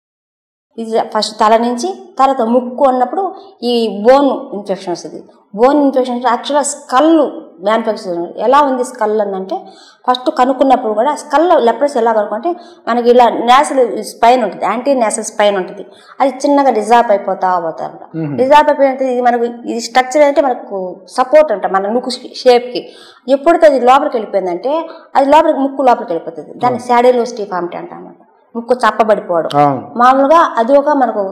ఇది ఫస్ట్ తల నుంచి, తర్వాత ముక్కు అన్నప్పుడు ఈ బోన్ ఇన్ఫెక్షన్ వస్తుంది. బోన్ ఇన్ఫెక్షన్ యాక్చువల్గా స్కల్ మ్యానుఫ్యాక్చర్ ఎలా ఉంది స్కల్ అంటే ఫస్ట్ కనుక్కున్నప్పుడు కూడా స్కల్ లెప్రసీ ఎలా కనుక్కుంటే మనకి ఇలా నేసల్ స్పైన్ ఉంటుంది, యాంటీ నేసల్ స్పైన్ ఉంటుంది, అది చిన్నగా డిజార్బ్ అయిపోతా పోతారు. డిజార్బ్ అయిపోయినది ఇది మనకు ఇది స్ట్రక్చర్ అంటే మనకు సపోర్ట్ అంట మన ముక్కు షేప్కి. ఎప్పుడైతే అది లోపలికి వెళ్ళిపోయిందంటే అది లోపలికి ముక్కు లోపలికి వెళ్ళిపోతుంది, దాన్ని శాడిలోస్ డిఫార్మిటీ అంటాం. ముక్కు చప్పబడిపోవడం మామూలుగా అది ఒక మనకు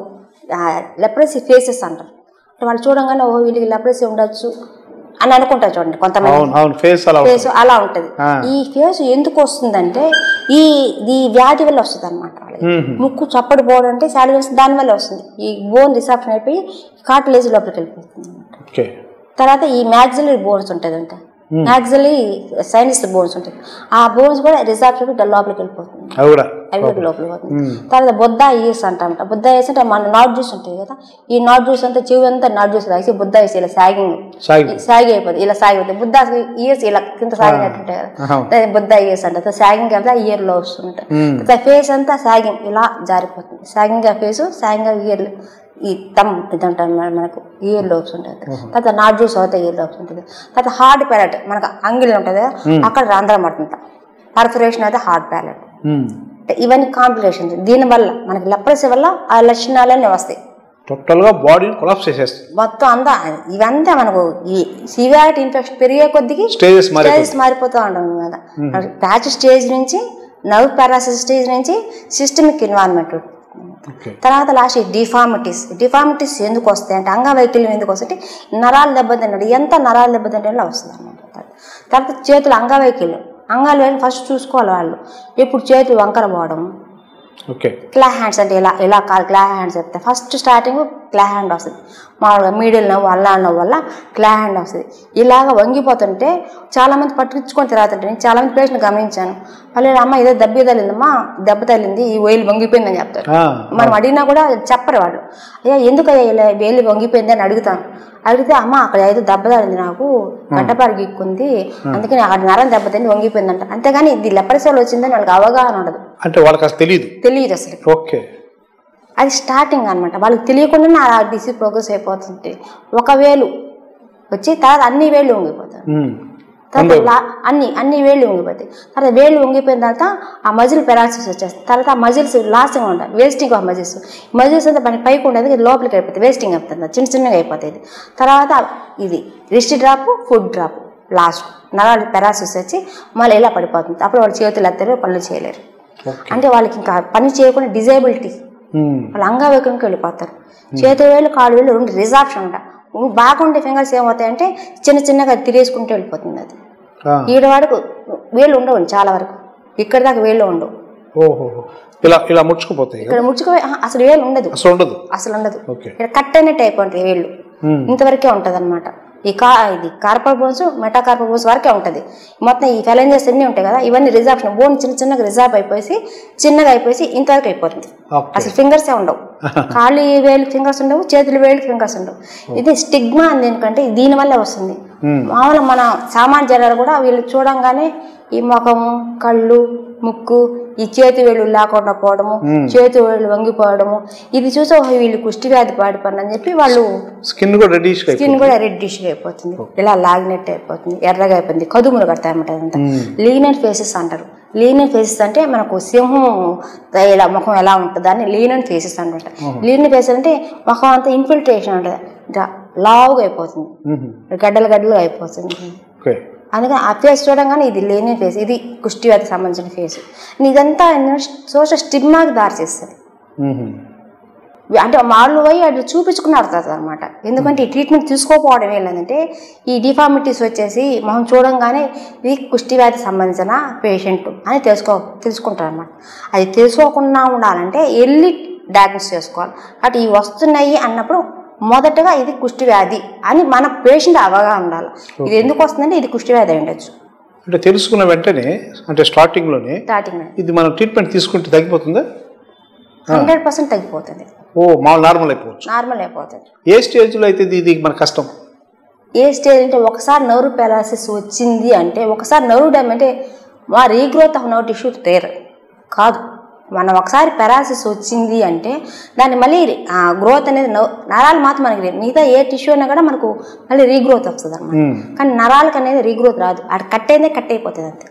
లెప్రసీ ఫేసెస్ అంటారు. వాళ్ళు చూడంగానే ఓ వీళ్ళకి లెప్రసీ ఉండొచ్చు అని అనుకుంటారు చూడండి కొంతమంది, ఫేస్ అలా ఉంటుంది. ఈ ఫేస్ ఎందుకు వస్తుందంటే ఈ ఈ వ్యాధి వల్ల వస్తుంది అనమాట. ముక్కు చప్పడిపోవడం అంటే శాడిలోస్ దాని వల్ల వస్తుంది. ఈ బోన్ రిసాప్షన్ అయిపోయి కార్టిలేజ్ లోపలికి వెళ్ళిపోతుంది. తర్వాత ఈ మ్యాగ్జిలరీ బోన్స్ ఉంటుంది అంటే మ్యాగ్జిలరీ సైనస్ బోన్స్ ఉంటుంది, ఆ బోన్స్ కూడా రిసాప్షన్ లోపలికి వెళ్ళిపోతుంది, అవి లోపలికి పోతుంది. తర్వాత బొద్దా ఇయర్స్ అంటాం. బొద్దా ఇయర్స్ అంటే మన నాట్ జ్యూస్ ఉంటుంది కదా, ఈ నాట్ జ్యూస్ అంతా చెవి అంతా నాట్ జ్యూస్ రాసి బొద్దా ఇయర్స్ ఇలా సాగింగ్ సాగి అయిపోతుంది, ఇలా సాగిపోతుంది. బుద్ధ ఇయర్స్ ఇలా కింద సాగినట్టు ఉంటాయి కదా, బొద్దా ఇయర్స్ అంటే సాగింగ్ అంతా ఇయర్ లో వస్తుంటాయి. ఫేస్ అంతా సాగింగ్ ఇలా జారిపోతుంది, సాగింగ్ ఫేస్ సాగింగ్ ఇయర్ ఈ తమ్ ఇదంటాం మనకు ఇయర్ లోబ్స్ ఉంటుంది. తర్వాత నాట్ జ్యూస్ అవుతాయి ఇయర్ లోబ్స్ ఉంటుంది. తర్వాత హార్డ్ ప్యాలెట్ మనకు అంగిల్ ఉంటుంది కదా, అక్కడ రంధ్రం పడుతుంది, పర్ఫరేషన్ అయితే హార్డ్ ప్యాలెట్. ఇవన్నీ కాంప్లికేషన్స్ దీనివల్ల మనకి లెప్రసీ వల్ల ఆ లక్షణాలన్నీ వస్తాయి. టోటల్ గా బాడీ కొలాప్స్ చేసేస్తుంది మొత్తం అంతా. ఇవంతా మనకు ఈ సివియారిటీ ఇన్ఫెక్షన్ పెరిగే కొద్దికి స్టేజెస్ మారిపోతూ ఉంటాం కదా. ప్యాచ్ స్టేజ్ నుంచి నర్వ్ పారాసిస్ స్టేజ్ నుంచి సిస్టమిక్ ఇన్వాల్వ్మెంట్. తర్వాత లాస్ట్ డిఫార్మిటీస్. డిఫార్మిటీస్ ఎందుకు వస్తాయి అంటే అంగవైకల్యం ఎందుకు వస్తాయి అంటే నరాలు దెబ్బతిన్నాడు, ఎంత నరాలు దెబ్బతింటే వస్తుంది అనమాట. తర్వాత చేతులు అంగవైకల్యం, అంగాలు వెళ్ళి ఫస్ట్ చూసుకోవాలి వాళ్ళు. ఎప్పుడు చేతులు వంకర పోవడం, క్లా హ్యాండ్స్ అంటే ఇలా ఇలా కాదు క్లా హ్యాండ్స్ చెప్తే ఫస్ట్ స్టార్టింగ్ క్లా హ్యాండ్ వస్తుంది. మామూలుగా మీడిల్ నవ్వు అల్లా నవ్వు వల్ల క్లా హ్యాండ్ వస్తుంది. ఇలాగ వంగిపోతుంటే చాలామంది పట్టుకుని తిరుగుతుంటే నేను చాలామంది పేషెంట్ గమనించాను. వాళ్ళు అమ్మ ఏదో దెబ్బ తగిలిందమ్మా, దెబ్బ తగిలింది, ఈ వేలు వంగిపోయిందని చెప్తారు. మనం అడిగినా కూడా చెప్పరు వాళ్ళు. అయ్యా ఎందుకు ఇలా వేలు వంగిపోయింది అని అడుగుతాను. అడిగితే అమ్మ అక్కడ ఏదో దెబ్బ తగిలింది, నాకు గడ్డపారు గీక్కుంది, అందుకని అక్కడ నరం దెబ్బతింది వంగిపోయిందంట. అంతేగాని ఇది లెపరసీలో వచ్చిందని వాళ్ళకి అవగాహన ఉండదు. అంటే వాళ్ళకి అసలు తెలియదు తెలియదు అసలు. ఓకే, అది స్టార్టింగ్ అనమాట. వాళ్ళకి తెలియకుండానే ఆ డిసీజ్ ప్రోగ్రెస్ అయిపోతుంది. ఒక వేలు వచ్చి తర్వాత అన్ని వేళ్ళు వంగిపోతాయి. తర్వాత అన్ని అన్ని వేళ్ళు వంగిపోతాయి. తర్వాత వేళ్ళు వంగిపోయిన తర్వాత ఆ మజిల్ పెరాలసిస్ వచ్చేస్తుంది. తర్వాత ఆ మజిల్స్ లాస్టింగ్ ఉంటాయి, వేస్టింగ్ ఆఫ్ మజిల్స్. మజిల్స్ అంతా మనకి పైకి ఉండేది లోపలికి అయిపోతుంది, వేస్టింగ్ అయిపోతుంది, చిన్న చిన్నగా అయిపోతుంది. తర్వాత ఇది wrist drop, foot drop, last నరాలు పెరాలసిస్ వచ్చి మళ్ళీ ఇలా పడిపోతుంది. అప్పుడు వాళ్ళు చేతులు ఎత్తారు, పనులు చేయలేరు. అంటే వాళ్ళకి ఇంకా పని చేయకుండా డిజేబిలిటీ, వాళ్ళు అంగవైకల్యంకి వెళ్ళిపోతారు. చేతి వేలు కాలు వేలు రెండు రిజార్ప్షన్ ఉంటాయి. బాగుండే ఫింగర్స్ ఏమవుతాయంటే చిన్న చిన్నగా తిరేసుకుంటూ వెళ్ళిపోతుంది. అది ఈడ వరకు వేళ్ళు ఉండవు, చాలా వరకు ఇక్కడ దాకా వేళ్ళు ఉండవు. ఇలా ఇలా ముడుచుకుపోతాయి. ఇక్కడ ముడుచుకుపోయి అసలు వేలు ఉండదు, అసలు ఉండదు అసలు ఉండదు ఇక్కడ కట్ అయినట్టు అయిపోతాయి వేళ్ళు. ఇంతవరకే ఉంటుంది అనమాట. ఈ కా ఇది కార్పల్ బోన్స్, మెటాకార్పల్ బోన్స్ వరకే ఉంటుంది. మొత్తం ఈ ఫెలెంజెస్ అన్నీ ఉంటాయి కదా, ఇవన్నీ రిజర్వ్షన్, బోన్ చిన్న చిన్నగా రిజర్వ్ అయిపోయి చిన్నగా అయిపోయి ఇంతవరకు అయిపోతుంది. అసలు ఫింగర్సే ఉండవు, కాళ్ళు వేలు ఫింగర్స్ ఉండవు, చేతులు వేలు ఫింగర్స్ ఉండవు. ఇది స్టిగ్మా అని ఎందుకంటే దీనివల్ల వస్తుంది. మామూలుగా మన సామాన్య జనాలు కూడా వీళ్ళు చూడంగానే ఈ ముఖము, కళ్ళు, ముక్కు, ఈ చేతి వేళ్ళు లేకుండా పోవడము, చేతి వేళ్ళు వంగిపోవడము, ఇది చూసి వీళ్ళు కుష్టి వ్యాధి పాడిపోయిందని చెప్పి వాళ్ళు స్కిన్ కూడా రెడ్డిష్ స్కిన్ కూడా రెడ్డిష్ అయిపోతుంది, ఇలా లాగినట్టు అయిపోతుంది, ఎర్రగా అయిపోతుంది, కదుములు కడతాయి అన్నమాట. అదంతా లీనెంట్ ఫేసెస్ అంటారు. లీనెంట్ ఫేసెస్ అంటే మనకు సింహం ఇలా ముఖం ఎలా ఉంటుంది దాన్ని లీనెంట్ ఫేసెస్ అనమాట. లీనెంట్ ఫేసెస్ అంటే ముఖం అంతా ఇన్ఫిల్ట్రేషన్ ఉంటుంది, లావుగా అయిపోతుంది, గడ్డలు గడ్డలు అయిపోతుంది. అందుకని ఆ ఫేస్ చూడంగానే ఇది లేని ఫేస్, ఇది కుష్టి వ్యాధికి సంబంధించిన ఫేస్. ఇదంతా సోషల్ స్టిగ్మాకి దారిచేస్తుంది. అంటే వాళ్ళు పోయి అట్లా చూపించుకున్నారు అనమాట. ఎందుకంటే ఈ ట్రీట్మెంట్ తీసుకోకపోవడం ఏంటంటే ఈ డిఫార్మిటీస్ వచ్చేసి మనం చూడంగానే ఇది కుష్టి వ్యాధికి సంబంధించిన పేషెంట్ అని తెలుసుకో తెలుసుకుంటారు అనమాట. అది తెలుసుకోకుండా ఉండాలంటే ఎర్లీ డయాగ్నోస్ చేసుకోవాలి. అటు ఇవి వస్తున్నాయి అన్నప్పుడు మొదటగా ఇది కుష్టి వ్యాధి అని మన పేషెంట్ అవగాహన ఉండాలి. ఇది ఎందుకు వస్తుందంటే ఇది కుష్టి వ్యాధి అయి ఉండొచ్చు. అంటే తెలుసుకున్న వెంటనే అంటే స్టార్టింగ్లోనే స్టార్టింగ్ ఇది మనం ట్రీట్మెంట్ తీసుకుంటే తగ్గిపోతుందా? హండ్రెడ్ పర్సెంట్ తగ్గిపోతుంది. ఓ మామూలు నార్మల్ అయిపోవచ్చు. నార్మల్ అయిపోతుంది. ఏ స్టేజ్లో అయితే ఇది మన కష్టం? ఏ స్టేజ్ అంటే ఒకసారి నర్వ్ పెరాలసిస్ వచ్చింది అంటే ఒకసారి నర్వ్ డ్యామ్ అంటే మా regrowth of nerve tissue rare కాదు. మనం ఒకసారి పెరాలసిస్ వచ్చింది అంటే దాన్ని మళ్ళీ గ్రోత్ అనేది నరాలు మాత్రం మనకి లేదు, మిగతా ఏ టిష్యూ అయినా కూడా మనకు మళ్ళీ రీగ్రోత్ వస్తుంది అనమాట. కానీ నరాలకు అనేది రీగ్రోత్ రాదు, అక్కడ కట్ అయిందే కట్ అయిపోతుంది అంతే.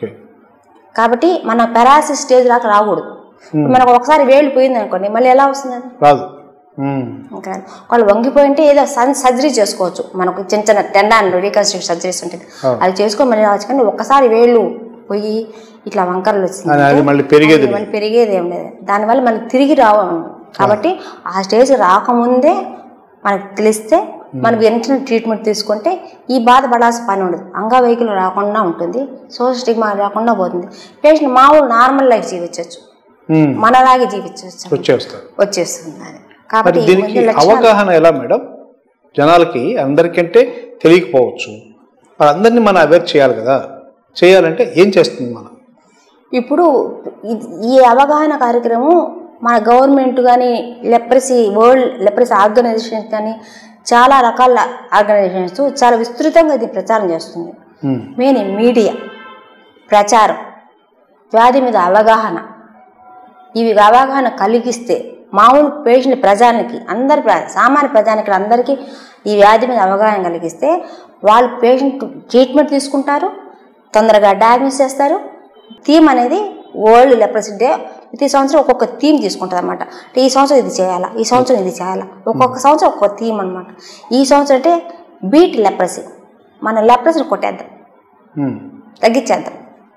కాబట్టి మన పెరాలసిస్ స్టేజ్ దాకా రాకూడదు. మనకు ఒకసారి వేలు పోయింది అనుకోండి మళ్ళీ ఎలా వస్తుందని రాదు. ఇంకా వాళ్ళు వంగిపోయింటే ఏదో సర్జరీ చేసుకోవచ్చు, మనకు చిన్న చిన్న టెండాన్ రీకన్స్ట్రక్షన్ సర్జరీస్ ఉంటుంది, అది చేసుకొని మళ్ళీ రావచ్చు. కానీ ఒక్కసారి వేళ్ళు పోయి ఇట్లా వంకరలు వచ్చింది మళ్ళీ పెరిగేది మళ్ళీ పెరిగేది ఏం లేదు, దానివల్ల మళ్ళీ తిరిగి రావు. కాబట్టి ఆ స్టేజ్ రాకముందే మనకు తెలిస్తే మనం వెంటనే ట్రీట్మెంట్ తీసుకుంటే ఈ బాధ పడాల్సిన పని ఉండదు, అంగవైకల్యం రాకుండా ఉంటుంది, సోషల్ స్టిగ్మా రాకుండా పోతుంది. పేషెంట్ మామూలు నార్మల్ లైఫ్ జీవించవచ్చు, మనలాగే జీవించవచ్చు, వచ్చేస్తుంది. కాబట్టి దీనికి అవగాహన ఎలా మేడం? జనాలకి అందరికంటే తెలియకపోవచ్చు, వాళ్ళందరినీ మనం అవేర్ చేయాలి కదా. చేయాలంటే ఏం చేస్తుంది మనం? ఇప్పుడు ఈ అవగాహన కార్యక్రమం మన గవర్నమెంట్ కానీ లెప్రసీ వరల్డ్ లెప్రసీ ఆర్గనైజేషన్స్ కానీ చాలా రకాల ఆర్గనైజేషన్స్ చాలా విస్తృతంగా ఇది ప్రచారం చేస్తుంది. మెయిన్ మీడియా ప్రచారం, వ్యాధి మీద అవగాహన, ఇవి అవగాహన కలిగిస్తే మామూలు పేషెంట్ ప్రజానికి అందరి సామాన్య ప్రజానికి అందరికీ ఈ వ్యాధి మీద అవగాహన కలిగిస్తే వాళ్ళు పేషెంట్ ట్రీట్మెంట్ తీసుకుంటారు, తొందరగా డయాగ్నోస్ చేస్తారు. థీమ్ అనేది వరల్డ్ లెప్రసీ డే ప్రతి సంవత్సరం ఒక్కొక్క థీమ్ తీసుకుంటుంది అనమాట. ఈ సంవత్సరం ఇది చేయాలా, ఈ సంవత్సరం ఇది చేయాలా, ఒక్కొక్క సంవత్సరం ఒక్కొక్క థీమ్ అనమాట. ఈ సంవత్సరం అంటే బీట్ లెప్రసీ, మన లెప్రసీని కొట్టేద్దాం, తగ్గించేద్దాం.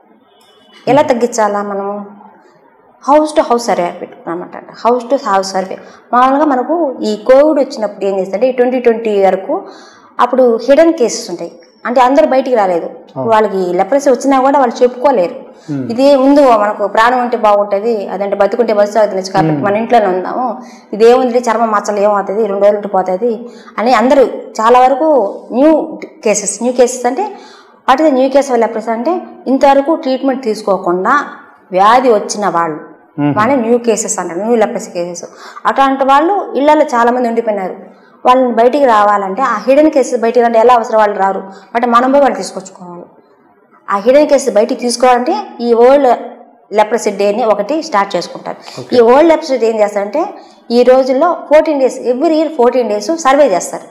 ఎలా తగ్గించాలా మనము? హౌస్ టు హౌస్ సర్వే పెట్టుకున్నామన్నమాట. హౌస్ టు హౌస్ సర్వే మామూలుగా మనకు ఈ కోవిడ్ వచ్చినప్పుడు ఏం చేస్తుంటే ఈ ట్వంటీ ట్వంటీ వరకు అప్పుడు హిడెన్ కేసెస్ ఉంటాయి, అంటే అందరూ బయటికి రాలేదు, వాళ్ళకి లెప్రసీ వచ్చినా కూడా వాళ్ళు చెప్పుకోలేరు. ఇదే ముందు మనకు ప్రాణం ఉంటే బాగుంటుంది, అదంటే బతుకుంటే బస్సు అవుతుంది కాబట్టి మన ఇంట్లోనే ఉందాము, ఇదేముంది చర్మం మచ్చలు ఏమవుతుంది రెండు రోజులు ఉండిపోతుంది అని అందరూ చాలా వరకు న్యూ కేసెస్ న్యూ కేసెస్ అంటే వాటి న్యూ కేసెస్ వల్ల ఎప్పుడు అంటే ఇంతవరకు ట్రీట్మెంట్ తీసుకోకుండా వ్యాధి వచ్చిన వాళ్ళు వాళ్ళని న్యూ కేసెస్ అంటారు, న్యూ లెప్రసీ కేసెస్. అట్లాంటి వాళ్ళు ఇళ్లలో చాలా మంది ఉండిపోయినారు. వాళ్ళని బయటికి రావాలంటే ఆ హిడెన్ కేసెస్ బయటికి అంటే ఎలా అవసరం వాళ్ళు రారు, బట్ మనం పోయి వాళ్ళు తీసుకొచ్చుకోవాలి. ఆ హిడెన్ కేసెస్ బయటికి తీసుకోవాలంటే ఈ వరల్డ్ లెప్రసీ డేని ఒకటి స్టార్ట్ చేసుకుంటారు. ఈ వరల్డ్ లెప్రసీ డే ఏం చేస్తారంటే ఈ రోజుల్లో fourteen days every year fourteen days survey చేస్తారు.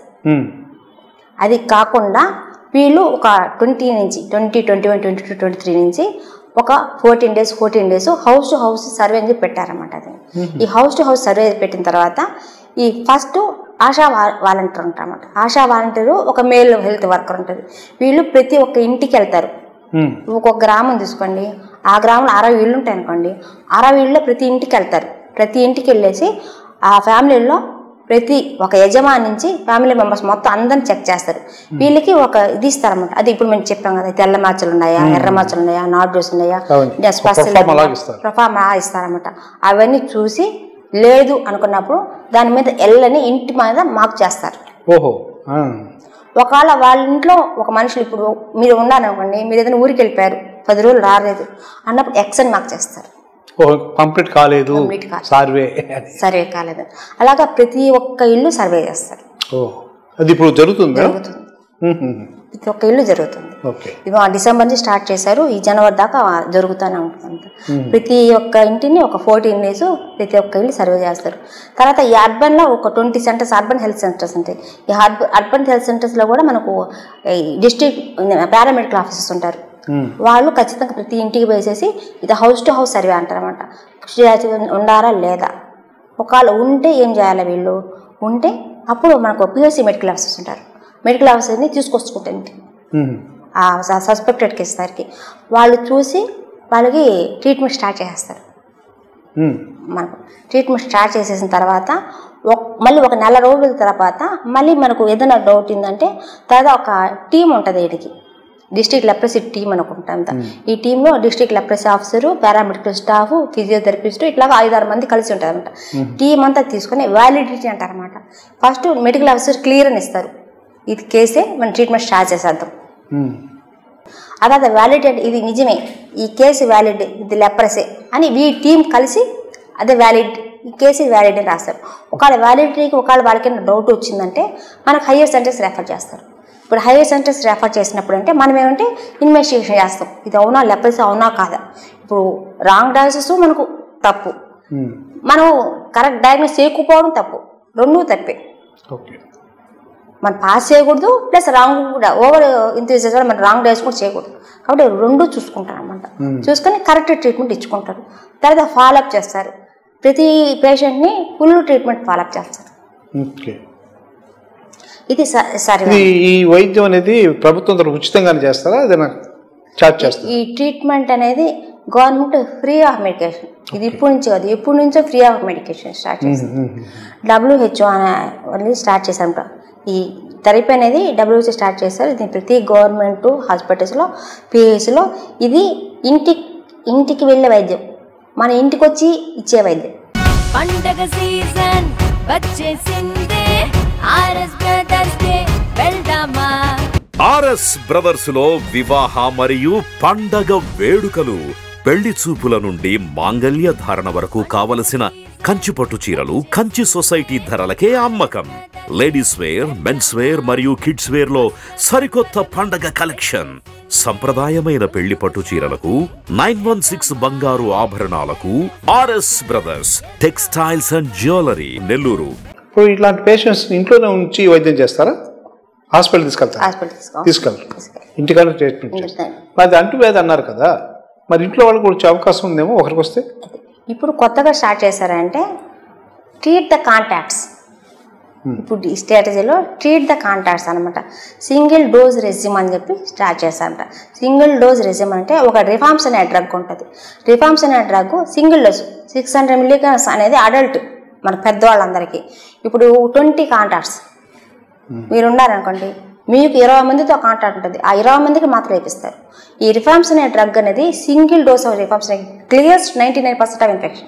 అది కాకుండా వీళ్ళు ఒక ట్వంటీ నుంచి twenty twenty one twenty two twenty three నుంచి ఒక fourteen days fourteen days house to house survey అని పెట్టారన్నమాట. అది ఈ హౌస్ టు హౌస్ సర్వే పెట్టిన తర్వాత ఈ ఫస్ట్ ఆశా వాలంటీర్ ఉంటారన్నమాట. ఆశా వాలంటీరు ఒక మేల్ హెల్త్ వర్కర్ ఉంటుంది. వీళ్ళు ప్రతి ఒక్క ఇంటికి వెళ్తారు. ఒక్కొక్క గ్రామం తీసుకోండి, ఆ గ్రామంలో అరవై ఇళ్ళు ఉంటాయి అనుకోండి, అరవై ఇళ్ళలో ప్రతి ఇంటికి వెళ్తారు. ప్రతి ఇంటికి వెళ్ళేసి ఆ ఫ్యామిలీలో ప్రతి ఒక యజమాని నుంచి ఫ్యామిలీ మెంబర్స్ మొత్తం అందరిని చెక్ చేస్తారు. వీళ్ళకి ఒక ఇది ఇస్తారన్నమాట. అది ఇప్పుడు మేము చెప్పాం కదా, తెల్ల మచ్చలు ఉన్నాయా, ఎర్ర మచ్చలు ఉన్నాయా, నాడ్యూస్ ఉన్నాయా, ప్రొఫార్మా ఇస్తారన్నమాట. అవన్నీ చూసి లేదు అనుకున్నప్పుడు దాని మీద ఎల్లని ఇంటి మీద మార్క్ చేస్తారు. ఓహో, ఒకవేళ వాళ్ళ ఇంట్లో ఒక మనుషులు ఇప్పుడు మీరు ఉన్నారనుకోండి, మీరు ఏదైనా ఊరికి వెళ్ళిపోయారు, పది రోజులు రాలేదు అన్నప్పుడు ఎక్స్ అని మార్క్ చేస్తారు. కంప్లీట్ కాలేదు, సర్వే సర్వే కాలేదు. అలాగా ప్రతి ఒక్క ఇల్లు సర్వే చేస్తారు. అది ఇప్పుడు జరుగుతుంది జరుగుతుంది ప్రతి ఒక్క ఇల్లు జరుగుతుంది. ఇవి డిసెంబర్ నుంచి స్టార్ట్ చేశారు, ఈ జనవరి దాకా జరుగుతూనే ఉంటుంది. ప్రతి ఒక్క ఇంటిని ఒక ఫోర్టీన్ డేస్ ప్రతి ఒక్క ఇల్లు సర్వే చేస్తారు. తర్వాత ఈ అర్బన్ లో ఒక twenty centres urban health centres ఉంటాయి. ఈ అర్బన్ హెల్త్ సెంటర్స్ లో కూడా మనకు డిస్ట్రిక్ట్ పారామెడికల్ ఆఫీసర్స్ ఉంటారు. వాళ్ళు ఖచ్చితంగా ప్రతి ఇంటికి వేసేసి ఇది హౌస్ టు హౌస్ సర్వే అంటారనమాట. ఉండారా లేదా, ఒకవేళ ఉంటే ఏం చేయాలి, వీళ్ళు ఉంటే అప్పుడు మనకు పిఎస్సి మెడికల్ ఆఫీసర్స్ ఉంటారు. మెడికల్ ఆఫీసర్ని తీసుకొచ్చుకుంటుంది ఆ సస్పెక్టెడ్ కేసు దానికి. వాళ్ళు చూసి వాళ్ళకి ట్రీట్మెంట్ స్టార్ట్ చేసేస్తారు. మనకు ట్రీట్మెంట్ స్టార్ట్ చేసేసిన తర్వాత మళ్ళీ ఒక నెల రోజుల తర్వాత మళ్ళీ మనకు ఏదైనా డౌట్ ఉందంటే తర్వాత ఒక టీం ఉంటుంది. వీటికి డిస్ట్రిక్ట్ లెప్రసీ టీం అనుకుంటాం. ఈ టీంలో district leprosy officer, paramedical staff, physiotherapist ఇట్లాగా ఐదారు మంది కలిసి ఉంటుంది అనమాట. టీం అంతా తీసుకుని వ్యాలిడిటీ అంటారనమాట. ఫస్ట్ మెడికల్ ఆఫీసర్ క్లియర్ అని ఇస్తారు, ఇది కేసే మనం ట్రీట్మెంట్ స్టార్ట్ చేసేద్దాం. అదే వ్యాలిడ్ ఇది నిజమే, ఈ కేసు వ్యాలిడ్, ఇది లెప్రసీ అని ఈ టీం కలిసి అదే వ్యాలిడ్, ఈ కేసు వ్యాలిడ్ అని రాస్తారు. ఒకవేళ వ్యాలిడిటీకి ఒకవేళ వాళ్ళకి డౌట్ వచ్చిందంటే మనకు హయ్యర్ సెంటర్స్ రెఫర్ చేస్తారు. ఇప్పుడు హైయర్ సెంటర్స్ రెఫర్ చేసినప్పుడు అంటే మనం ఏమంటే ఇన్వెస్టిగేషన్ చేస్తాం, ఇది అవునా లెప్రసీ అవునా కాదా. ఇప్పుడు రాంగ్ డయాగ్నోసిస్ మనకు తప్పు, మనం కరెక్ట్ డయాగ్నోస్ చేయకపోవడం తప్పు, రెండూ తప్పే. మనం పాస్ చేయకూడదు, ప్లస్ రాంగ్ కూడా ఓవర్ ఇంత మనం రాంగ్ డయాగ్నోస్ కూడా చేయకూడదు. కాబట్టి రెండు చూసుకుంటారు అన్నమాట. చూసుకొని కరెక్ట్ ట్రీట్మెంట్ ఇచ్చుకుంటారు. తర్వాత ఫాలోఅప్ చేస్తారు, ప్రతి పేషెంట్ని ఫుల్ ట్రీట్మెంట్ ఫాలోఅప్ చేస్తారు. ఇది సరే. ఈ వైద్యం అనేది ప్రభుత్వం తరఫున ఉచితంగానే చేస్తారా, ఏదైనా చార్జ్ చేస్తారా? ఈ ట్రీట్మెంట్ అనేది గవర్నమెంట్ ఫ్రీ ఆఫ్ మెడికేషన్, ఇది ఇప్పుడు నుంచి కాదు, ఎప్పటి నుంచో ఫ్రీ ఆఫ్ మెడికేషన్ స్టార్ట్ చేసింది. డబ్ల్యూహెచ్ఓ అనేది స్టార్ట్ చేశారు. ఈ థెరపీ అనేది డబ్ల్యూహెచ్ఓ స్టార్ట్ చేశారు. ఇది ప్రతి గవర్నమెంట్ హాస్పిటల్స్లో, పిహెచ్లో ఇది ఇంటి ఇంటికి వెళ్ళే వైద్యం, మన ఇంటికి వచ్చి ఇచ్చే వైద్యం. పండగ సీజన్ వచ్చేసిందే, ఆర్ఎస్ బ్రదర్స్ డే వెళ్దామా. ఆర్ఎస్ బ్రదర్స్ లో వివాహ మరియు పండగ వేడుకలు, పెళ్లి చూపుల నుండి మాంగళ్య ధారణ వరకు కావలసిన కంచిపట్టు చీరలు కంచి సొసైటీ ధరలకే అమ్మకం. లేడీస్ వేర్, మెన్స్ వేర్ మరియు కిడ్స్ వేర్ లో సరికొత్త పండగ కలెక్షన్. సంప్రదాయమైన పెళ్లి పట్టు చీరలకు, నైన్ వన్ సిక్స్ బంగారు ఆభరణాలకు RS Brothers textiles and jewellery, Nellore. ఇప్పుడు ఇట్లాంటి పేషెంట్స్ ఇంట్లోనే ఉంచి వైద్యం చేస్తారా, హాస్పిటల్ తీసుకెళ్తారా? తీసుకెళ్తారు, ఇంటికానే ట్రీట్మెంట్ చేస్తారు. అది అంటువ్యాధి అన్నారు కదా, మరి ఇంట్లో వాళ్ళకి వచ్చే అవకాశం ఉందేమో ఒకరికి వస్తే? ఇప్పుడు కొత్తగా స్టార్ట్ చేశారంటే ట్రీట్ ద కాంటాక్ట్స్. ఇప్పుడు ఈ స్ట్రాటజీలో ట్రీట్ ద కాంటాక్ట్స్ అనమాట. సింగిల్ డోజ్ రెజిమ్ అని చెప్పి స్టార్ట్ చేస్తారంట. సింగిల్ డోజ్ రెజిమ్ అంటే ఒక రిఫామ్స్ అనే డ్రగ్ ఉంటుంది. రిఫామ్స్ అనే drug single dose six hundred milligrams అనేది అడల్ట్ మన పెద్దవాళ్ళందరికీ. ఇప్పుడు ట్వంటీ కాంటాక్ట్స్ మీరు ఉన్నారనుకోండి, మీకు ఇరవై మందితో కాంటాక్ట్ ఉంటుంది, ఆ ఇరవై మందికి మాత్రం వేపిస్తారు. ఈ రిఫాంప్సిన్ అనే డ్రగ్ అనేది single dose of rifampicin clears ninety nine percent of infection.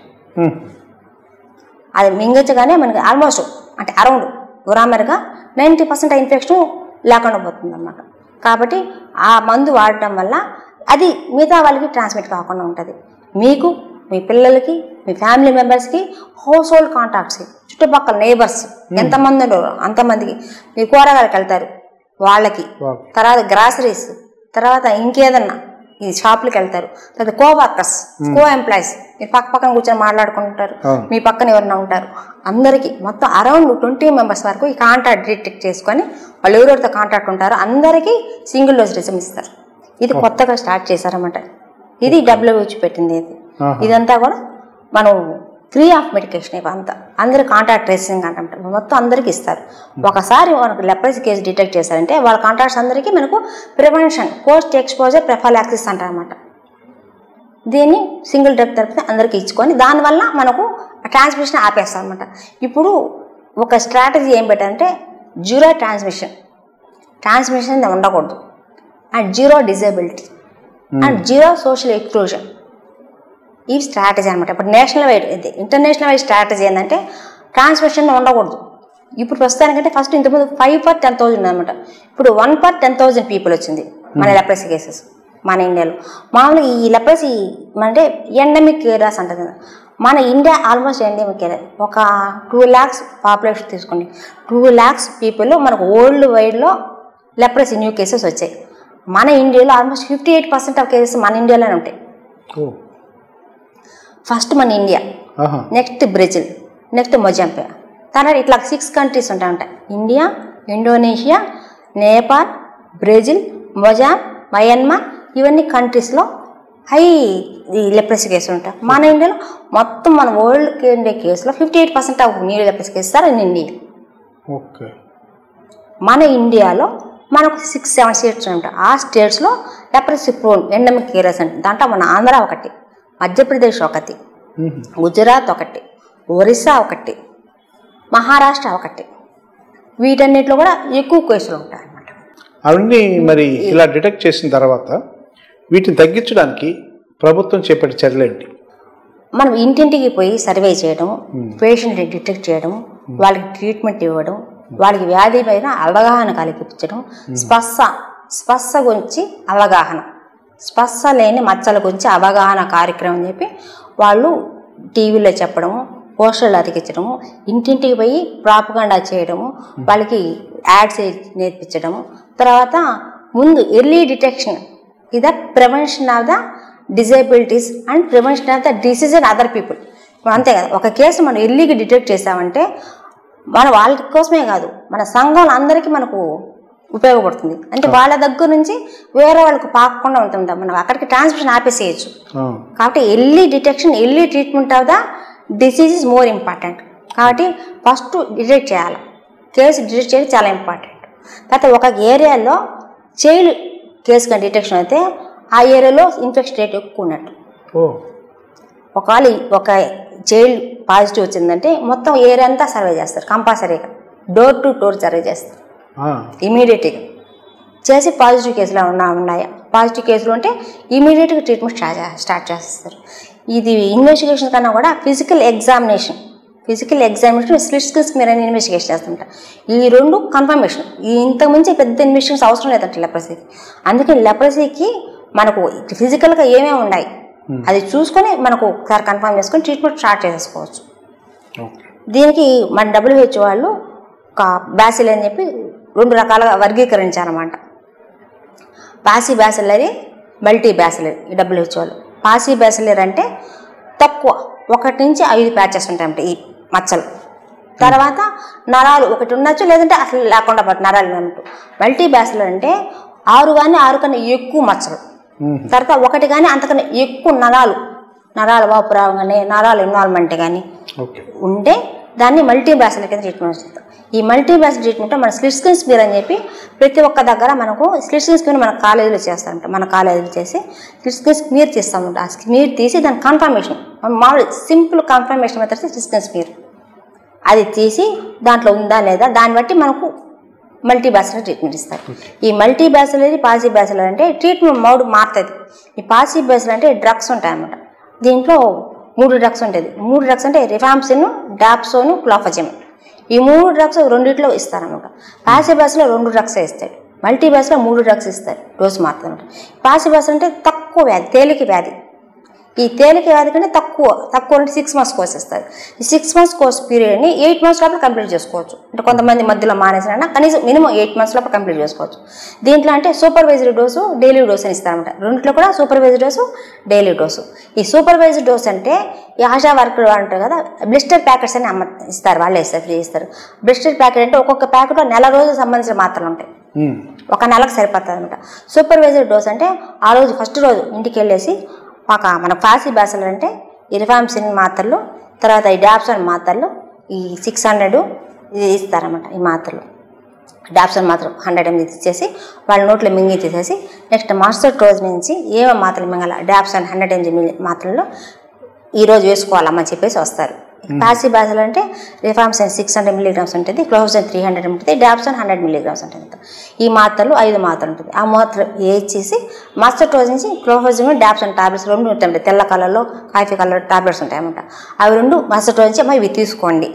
అది మింగచ్చగానే మనకి ఆల్మోస్ట్ అంటే అరౌండ్ గ్రామర్గా నైంటీ పర్సెంట్ ఇన్ఫెక్షన్ లేకుండా పోతుంది అన్నమాట. కాబట్టి ఆ మందు వాడటం వల్ల అది మిగతా వాళ్ళకి ట్రాన్స్మిట్ కాకుండా ఉంటుంది. మీకు, మీ పిల్లలకి, మీ ఫ్యామిలీ మెంబర్స్కి, హౌస్ హోల్డ్ కాంటాక్ట్స్కి, చుట్టుపక్కల నేబర్స్ ఎంతమంది ఉండరు అంతమందికి, మీరు కూరగాయలకు వెళ్తారు వాళ్ళకి, తర్వాత గ్రాసరీస్, తర్వాత ఇంకేదన్నా ఈ షాపులకు వెళ్తారు, తర్వాత కో వర్కర్స్, కో ఎంప్లాయీస్, మీరు పక్క పక్కన కూర్చొని మాట్లాడుకుంటారు, మీ పక్కన ఎవరైనా ఉంటారు, అందరికీ మొత్తం అరౌండ్ ట్వంటీ మెంబర్స్ వరకు ఈ కాంటాక్ట్ డిటెక్ట్ చేసుకొని వాళ్ళు ఎవరెవరితో కాంటాక్ట్ ఉంటారో అందరికీ సింగిల్ డోస్ రిజమ్ ఇస్తారు. ఇది కొత్తగా స్టార్ట్ చేశారన్నమాట. ఇది డబ్ల్యూహెచ్ పెట్టింది. ఇది ఇదంతా కూడా మనం ఫ్రీ ఆఫ్ మెడికేషన్ ఇవంతా అందరు కాంటాక్ట్ ట్రేసింగ్ అంటే మొత్తం అందరికీ ఇస్తారు. ఒకసారి మనకు లెప్రసీ కేసు డిటెక్ట్ చేశారంటే వాళ్ళ కాంటాక్ట్స్ అందరికీ మనకు ప్రివెన్షన్ పోస్ట్ ఎక్స్పోజర్ ప్రెఫాలాక్సిస్ అంటారన్నమాట. దీన్ని సింగిల్ డ్రగ్ థెరపీ అందరికీ ఇచ్చుకొని దానివల్ల మనకు ట్రాన్స్మిషన్ ఆపేస్తాం అనమాట. ఇప్పుడు ఒక స్ట్రాటజీ ఏం పెట్టారంటే జీరో ట్రాన్స్మిషన్, ట్రాన్స్మిషన్ ఉండకూడదు, and zero disability and zero social exclusion. ఈ స్ట్రాటజీ అనమాట. ఇప్పుడు నేషనల్ వైడ్ ఇది ఇంటర్నేషనల్ వైడ్ స్ట్రాటజీ ఏంటంటే ట్రాన్స్మిషన్ ఉండకూడదు. ఇప్పుడు ప్రస్తుతానికంటే ఫస్ట్ ఇంతకుముందు ఫైవ్ పర్ టెన్ థౌజండ్ అనమాట, ఇప్పుడు one per ten thousand people వచ్చింది మన లెప్రసీ కేసెస్ మన ఇండియాలో. మామూలుగా ఈ లెప్రసీ అంటే ఎండమిక్ ఏరియాస్ అంటుంది. మన ఇండియా ఆల్మోస్ట్ ఎండమిక్ ఏరియా. ఒక టూ ల్యాక్స్ పాపులేషన్ తీసుకోండి, టూ ల్యాక్స్ పీపుల్ మనకు వరల్డ్ వైడ్లో లెప్రసీ న్యూ కేసెస్ వచ్చాయి. మన ఇండియాలో almost fifty eight percent of cases మన ఇండియాలోనే ఉంటాయి. ఫస్ట్ మన India, next Brazil, next Mozambique, తర్వాత ఇట్లా సిక్స్ కంట్రీస్ ఉంటాయి ఉంటాయి India, Indonesia, Nepal, Brazil, Mozambique, Myanmar, ఇవన్నీ కంట్రీస్లో హై ఈ లెప్రసీ కేసులు ఉంటాయి. మన ఇండియాలో మొత్తం మన వరల్డ్ ఇండియా కేసులో fifty eight percent of new leprosy cases are in India. Okay. మన ఇండియాలో మనకు సిక్స్ సెవెన్ స్టేట్స్ ఉంటాయి. ఆ స్టేట్స్లో లెప్రసీ ప్రోన్ ఎండమిక్ ఏరియాస్ అంటే దాంట్లో మన ఆంధ్ర ఒకటి, మధ్యప్రదేశ్ ఒకటి, గుజరాత్ ఒకటి, ఒరిస్సా ఒకటి, మహారాష్ట్ర ఒకటి, వీటన్నిటిలో కూడా ఎక్కువ కేసులు ఉంటాయి అన్నమాట. అవన్నీ మరి ఇలా డిటెక్ట్ చేసిన తర్వాత వీటిని తగ్గించడానికి ప్రభుత్వం చేపట్టే చర్యలు ఏంటి? మనం ఇంటింటికి పోయి సర్వే చేయడం, పేషెంట్ని డిటెక్ట్ చేయడం, వాళ్ళకి ట్రీట్మెంట్ ఇవ్వడం, వాళ్ళకి వ్యాధి పైన అవగాహన కలిగించడం, స్పర్శ స్పర్శ గురించి అవగాహన, స్పర్శ లేని మచ్చల గురించి అవగాహన కార్యక్రమం అని చెప్పి వాళ్ళు టీవీలో చెప్పడము, పోస్టర్లు అతికించడము, ఇంటింటికి పోయి ప్రాపగాండా చేయడము, వాళ్ళకి యాడ్స్ నేర్పించడము, తర్వాత ముందు ఎర్లీ డిటెక్షన్ ఇద prevention of the disabilities and prevention of the disease and other people. అంతే కదా, ఒక కేసు మనం ఎర్లీగా డిటెక్ట్ చేసామంటే మన వాళ్ళ కోసమే కాదు మన సంఘం అందరికీ మనకు ఉపయోగపడుతుంది. అంటే వాళ్ళ దగ్గర నుంచి వేరే వాళ్ళకు పాకకుండా ఉంటుంది, మనం అక్కడికి ట్రాన్స్మిషన్ ఆపేసేయచ్చు. కాబట్టి early detection, early treatment of the disease is more important. కాబట్టి ఫస్ట్ డిటెక్ట్ చేయాలి, కేసు డిటెక్ట్ చేయడం చాలా ఇంపార్టెంట్. తర్వాత ఒక ఏరియాలో చైల్డ్ కేసు కానీ డిటెక్షన్ అయితే ఆ ఏరియాలో ఇన్ఫెక్షన్ రేట్ ఎక్కువ ఉన్నట్టు. ఒకవేళ ఒక చైల్డ్ పాజిటివ్ వచ్చిందంటే మొత్తం ఏరియా అంతా సర్వే చేస్తారు, కంపల్సరీగా డోర్ టు డోర్ సర్వే చేస్తారు ఇమీడియట్గా చేసి పాజిటివ్ కేసులు ఉన్నా ఉన్నాయా పాజిటివ్ కేసులు ఉంటే ఇమీడియట్గా ట్రీట్మెంట్ స్టార్ట్ స్టార్ట్ చేస్తారు. ఇది ఇన్వెస్టిగేషన్ కన్నా కూడా physical examination physical examination slit skills మీరు అని ఇన్వెస్టిగేషన్ చేస్తుంటారు. ఈ రెండు కన్ఫర్మేషన్, ఈ ఇంతకుమించి పెద్ద ఇన్వెస్టిగేషన్స్ అవసరం లేదంటే లెప్రసీకి. అందుకని లెప్రసీకి మనకు ఫిజికల్గా ఏమేమి ఉన్నాయి అది చూసుకొని మనకు ఒకసారి కన్ఫర్మ్ చేసుకొని ట్రీట్మెంట్ స్టార్ట్ చేసేసుకోవచ్చు. దీనికి మన డబ్ల్యూహెచ్ వాళ్ళు ఒక బ్యాసిల్ అని చెప్పి రెండు రకాలుగా వర్గీకరించారన్నమాట. Pauci bacillary, multi bacillary. ఈ డబ్ల్యూహెచ్ వాళ్ళు పాసి బ్యాసిలరీ అంటే తక్కువ ఒకటి నుంచి ఐదు ప్యాచెస్ ఉంటాయంట ఈ మచ్చలు. తర్వాత నరాలు ఒకటి ఉండొచ్చు, లేదంటే అసలు లేకుండా పడుతుంది నరాలు అన్నట్టు. మల్టీ బ్యాసిలర్ అంటే ఆరు కానీ ఆరు కన్నా ఎక్కువ మచ్చలు, తర్వాత ఒకటి కానీ అంతకన్నా ఎక్కువ నరాలు నరాలు వాపురావం కానీ నరాలు ఇన్వాల్వ్మెంట్ కానీ ఉంటే దాన్ని మల్టీ బ్యాసిలర్ కింద ట్రీట్మెంట్ చేస్తాం. ఈ మల్టీ బ్యాసిలర్ ట్రీట్మెంట్ మన స్లిట్ స్కిన్ స్మియర్ అని చెప్పి ప్రతి ఒక్క దగ్గర మనకు స్లిట్ స్కిన్ స్మియర్ మన కాలేజీలో చేస్తామంట. మన కాలేజీలో చేసి స్లిట్ స్కిన్ స్మియర్ తీస్తామంట. ఆ స్మియర్ తీసి దాని కన్ఫర్మేషన్ మామూలు simple confirmation methods slit skin smear అది తీసి దాంట్లో ఉందా లేదా దాన్ని బట్టి మనకు మల్టీ బ్యాసిలర్ ట్రీట్మెంట్ ఇస్తారు. ఈ మల్టీ బ్యాసిలరీ పాసి బ్యాసిలర్ అంటే ట్రీట్మెంట్ మోడ్ మారుతుంది. ఈ పాసి బ్యాసిలర్ అంటే డ్రగ్స్ ఉంటాయన్నమాట. దీంట్లో మూడు డ్రగ్స్ ఉంటుంది. మూడు డ్రగ్స్ అంటే రిఫాంప్సిన్, డాప్సోన్, క్లోఫజిమ్. ఈ మూడు డ్రగ్స్ రెండిట్లో ఇస్తారనమాట. పాసి బ్యాసిలో రెండు డ్రగ్స్ ఇస్తాడు, మల్టీ బ్యాసిలో మూడు డ్రగ్స్ ఇస్తారు, డోసు మారుతుంది అనమాట. పాసి బ్యాసిల్ అంటే తక్కువ వ్యాధి, తేలిక వ్యాధి. ఈ తేలిక వ్యాధి కంటే తక్కువ తక్కువ అంటే సిక్స్ మంత్స్ కోర్స్ ఇస్తారు. ఈ సిక్స్ మంత్స్ కోర్స్ పీరియడ్ని ఎయిట్ మంత్స్ లోపల కంప్లీట్ చేసుకోవచ్చు. అంటే కొంతమంది మధ్యలో మానేసినా కనీసం మినిమం ఎయిట్ మంత్స్ లోపల కంప్లీట్ చేసుకోవచ్చు. దీంట్లో అంటే సూపర్వైజరీ డోసు, డైలీ డోసు అని ఇస్తారనమాట. రెండింటిలో కూడా సూపర్వైజరీ డోసు, డైలీ డోసు. ఈ సూపర్వైజరీ డోస్ అంటే ఈ ఆశా వర్కర్ అంటారు కదా, బ్లిస్టర్ ప్యాకెట్స్ అని అమ్మ ఇస్తారు, వాళ్ళే ఇస్తారు, ఫ్రీ ఇస్తారు. బ్లిస్టర్ ప్యాకెట్ అంటే ఒక్కొక్క ప్యాకెట్లో నెల రోజులకు సంబంధించిన మాత్రలు ఉంటాయి, ఒక నెలకు సరిపోతుంది అనమాట. సూపర్వైజరీ డోస్ అంటే ఆ రోజు ఫస్ట్ రోజు ఇంటికి వెళ్ళేసి ఒక మన పాసి బ్యాసిలర్ అంటే ఇరిఫాంప్సిన్ మాత్రలు, తర్వాత ఈ డాప్సోన్ మాత్రలు, ఈ సిక్స్ హండ్రెడ్ ఇది ఇస్తారన్నమాట. ఈ మాత్రలు డాప్సోన్ మాత్రం హండ్రెడ్ ఎంజీ ఇచ్చేసి వాళ్ళ నోట్లో మింగి తీసేసి నెక్స్ట్ మాస్టర్ రోజు నుంచి ఏమేమి మాత్రలు మింగాల డాప్సోన్ హండ్రెడ్ ఎంజీ మాత్రల్లో ఈరోజు వేసుకోవాలమ్మని చెప్పేసి వస్తారు. పాసి బ్యాసిలర్ అంటే రిఫాంప్సిన్ సిక్స్ హండ్రెడ్ మిల్లీగ్రామ్స్ ఉంటుంది, క్లోఫజిమ్ త్రీ హండ్రెడ్ ఉంటుంది, డాప్సోన్ హండ్రెడ్ మిల్లీగ్రామ్స్ ఉంటుంది. ఈ మాత్రలు ఐదు మాత్రలు ఉంటుంది. ఆ మాత్రలు వేసేసి మాస్టర్ రోజు నుంచి క్లోఫజిమ్, డాప్సోన్ టాబ్లెట్స్ రెండు ఉంటాయి, తెల్ల కలర్లో కాఫీ కలర్ టాబ్లెట్స్ ఉంటాయన్నమాట. అవి రెండు మాస్టర్ రోజు నుంచి అమ్మ ఇవి తీసుకోండి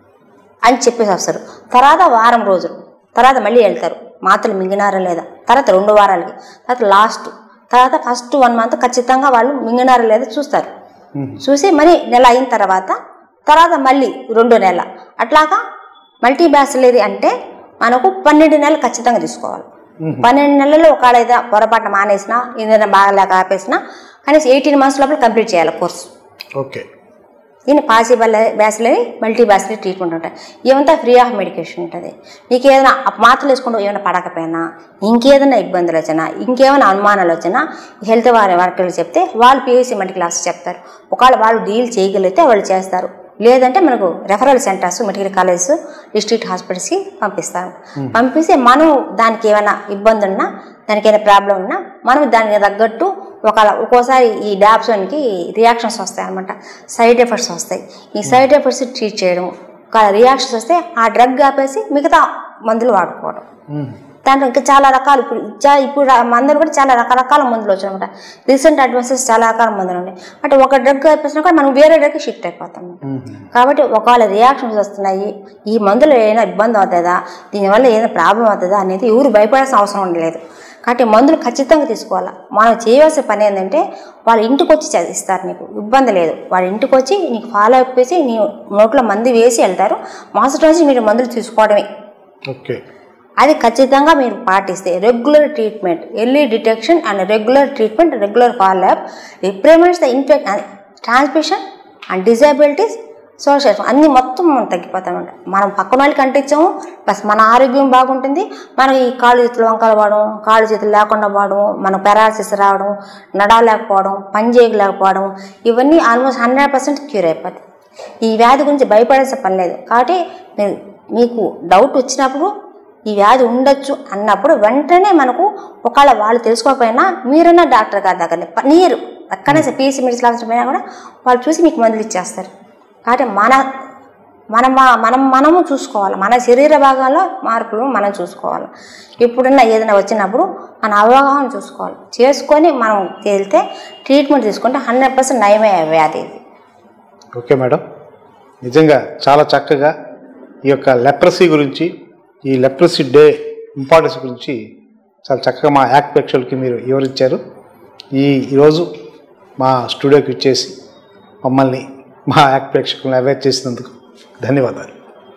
అని చెప్పేసి వస్తారు. తర్వాత వారం రోజులు తర్వాత మళ్ళీ వెళ్తారు, మాత్రలు మింగినారా లేదా, తర్వాత రెండు వారాలకి, తర్వాత లాస్ట్, తర్వాత ఫస్ట్ వన్ మంత్ ఖచ్చితంగా వాళ్ళు మింగినారా లేదా చూస్తారు. చూసి మరి నెల అయిన తర్వాత తర్వాత మళ్ళీ రెండో నెల అట్లాగా మల్టీ బ్యాసిలరీ అంటే మనకు పన్నెండు నెలలు ఖచ్చితంగా తీసుకోవాలి. పన్నెండు నెలల్లో ఒకవేళ ఏదైనా పొరపాటు మానేసినా ఏదైనా బాగాలేక ఆపేసినా కనీసం ఎయిటీన్ మంత్స్ లోపల కంప్లీట్ చేయాలి కోర్సు. ఓకే. దీన్ని pauci bacillary, multi bacillary treatment ఉంటాయి. ఇవంతా ఫ్రీ ఆఫ్ మెడికేషన్ ఉంటుంది. మీకు ఏదైనా మాత్రలు వేసుకుంటూ ఏమైనా పడకపోయినా, ఇంకేదైనా ఇబ్బందులు వచ్చినా, ఇంకేమైనా అనుమానాలు వచ్చినా హెల్త్ వారి వర్కర్లు చెప్తే వాళ్ళు పిహెచ్సి మెడికల్ క్లాస్ చెప్తారు. ఒకవేళ వాళ్ళు డీల్ చేయగలిగితే వాళ్ళు చేస్తారు, లేదంటే మనకు referral centres, medical colleges, district హాస్పిటల్స్కి పంపిస్తారు. పంపిస్తే మనం దానికి ఏమైనా ఇబ్బంది ఉన్నా, దానికి ఏమైనా ప్రాబ్లం ఉన్నా మనం దానికి తగ్గట్టు ఒక ఒక్కోసారి ఈ డాప్సోన్కి రియాక్షన్స్ వస్తాయి అనమాట, సైడ్ ఎఫెక్ట్స్ వస్తాయి. ఈ సైడ్ ఎఫెక్ట్స్ ట్రీట్ చేయడం, ఒక రియాక్షన్స్ వస్తే ఆ డ్రగ్ ఆపేసి మిగతా మందులు వాడుకోవడం. దాంట్లో ఇంకా చాలా రకాలు ఇప్పుడు ఇప్పుడు మందులు కూడా చాలా రకరకాల మందులు వచ్చాయి అనమాట. రీసెంట్ అడ్వాన్సెస్ చాలా రకాల మందులు ఉన్నాయి. అంటే ఒక డ్రగ్ అయిపోయినా కూడా మనం వేరే డ్రగ్కి షిఫ్ట్ అయిపోతాం. కాబట్టి ఒకవేళ రియాక్షన్స్ వస్తున్నాయి, ఈ మందులు ఏదైనా ఇబ్బంది అవుతుందా, దీనివల్ల ఏదైనా ప్రాబ్లం అవుతుందా అనేది ఎవరు భయపడాల్సిన అవసరం ఉండలేదు. కాబట్టి మందులు ఖచ్చితంగా తీసుకోవాలి. మనం చేయవలసిన పని ఏంటంటే వాళ్ళ ఇంటికి వచ్చి ఇస్తారు, నీకు ఇబ్బంది లేదు. వాళ్ళ ఇంటికి వచ్చి నీకు ఫాలో అప్ చేసి నీ నోట్లో మందు వేసి వెళ్తారు. మాస్టర్ నుంచి మీరు మందులు తీసుకోవడమే. ఓకే. అది ఖచ్చితంగా మీరు పాటిస్తే regular treatment, early detection and regular treatment, regular follow up, it prevents the infect transmission and disabilities, social అన్నీ మొత్తం మనం తగ్గిపోతామంట. మనం పక్కన వాళ్ళకి అంటించాము, ప్లస్ మన ఆరోగ్యం బాగుంటుంది. మనకి ఈ కాళ్ళు చేతులు వంకలు పడడం, కాళ్ళు చేతులు లేకుండా పోవడం, మన పెరాలసిస్ రావడం, నడవలేకపోవడం, పని చేయలేకపోవడం, ఇవన్నీ ఆల్మోస్ట్ హండ్రెడ్ పర్సెంట్ క్యూర్ అయిపోతాయి. ఈ వ్యాధి గురించి భయపడాల్సిన పని లేదు. కాబట్టి మీరు మీకు డౌట్ వచ్చినప్పుడు ఈ వ్యాధి ఉండొచ్చు అన్నప్పుడు వెంటనే మనకు ఒకవేళ వాళ్ళు తెలుసుకోకపోయినా మీరైనా డాక్టర్ గారి దగ్గర నీరు ఎక్కడైనా పీసీ మెడిసిన్ అవసరం పోయినా కూడా వాళ్ళు చూసి మీకు మందులు ఇచ్చేస్తారు. కాబట్టి మన మనం మనం మనము చూసుకోవాలి, మన శరీర భాగాల్లో మార్పులు మనం చూసుకోవాలి. ఎప్పుడన్నా ఏదైనా వచ్చినప్పుడు మన అవగాహన చూసుకోవాలి, చేసుకొని మనం తేలితే ట్రీట్మెంట్ తీసుకుంటే హండ్రెడ్ పర్సెంట్ నయమే వ్యాధి ఇది. ఓకే మేడం, నిజంగా చాలా చక్కగా ఈ యొక్క లెప్రసీ గురించి, ఈ లెప్రసీ డే ఇంపార్టెన్స్ గురించి చాలా చక్కగా మా యాక్ట్ ప్రేక్షకులకి మీరు వివరించారు. ఈ ఈరోజు మా స్టూడియోకి ఇచ్చేసి మమ్మల్ని మా యాక్ట్ ప్రేక్షకులను అవేర్ చేసినందుకు ధన్యవాదాలు.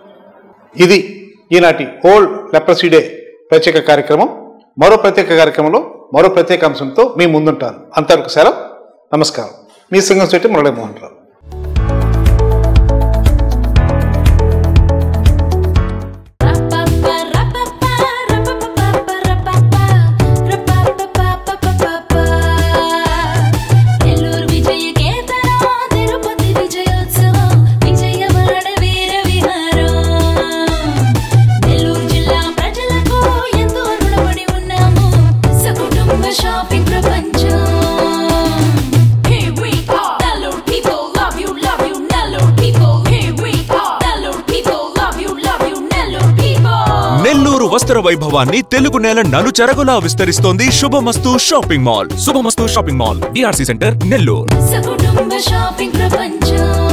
ఇది ఈనాటి ఓల్డ్ లెప్రసీ డే ప్రత్యేక కార్యక్రమం. మరో ప్రత్యేక కార్యక్రమంలో మరో ప్రత్యేక అంశంతో మీ ముందుంటాను. అంతవరకు సెలవు, నమస్కారం. మీ సింగం శెట్టి మురళీమోహన్ రావు. Shopping ప్రపంచం. Here we are, Nellore people. Nellore వస్త్ర వైభవాన్ని తెలుగు నేల నలుచెరగులా విస్తరిస్తోంది Shubhamastu shopping mall. Shubhamastu shopping mall, DRC centre, Nellore. సకుటుంబ షాపింగ్ ప్రపంచం.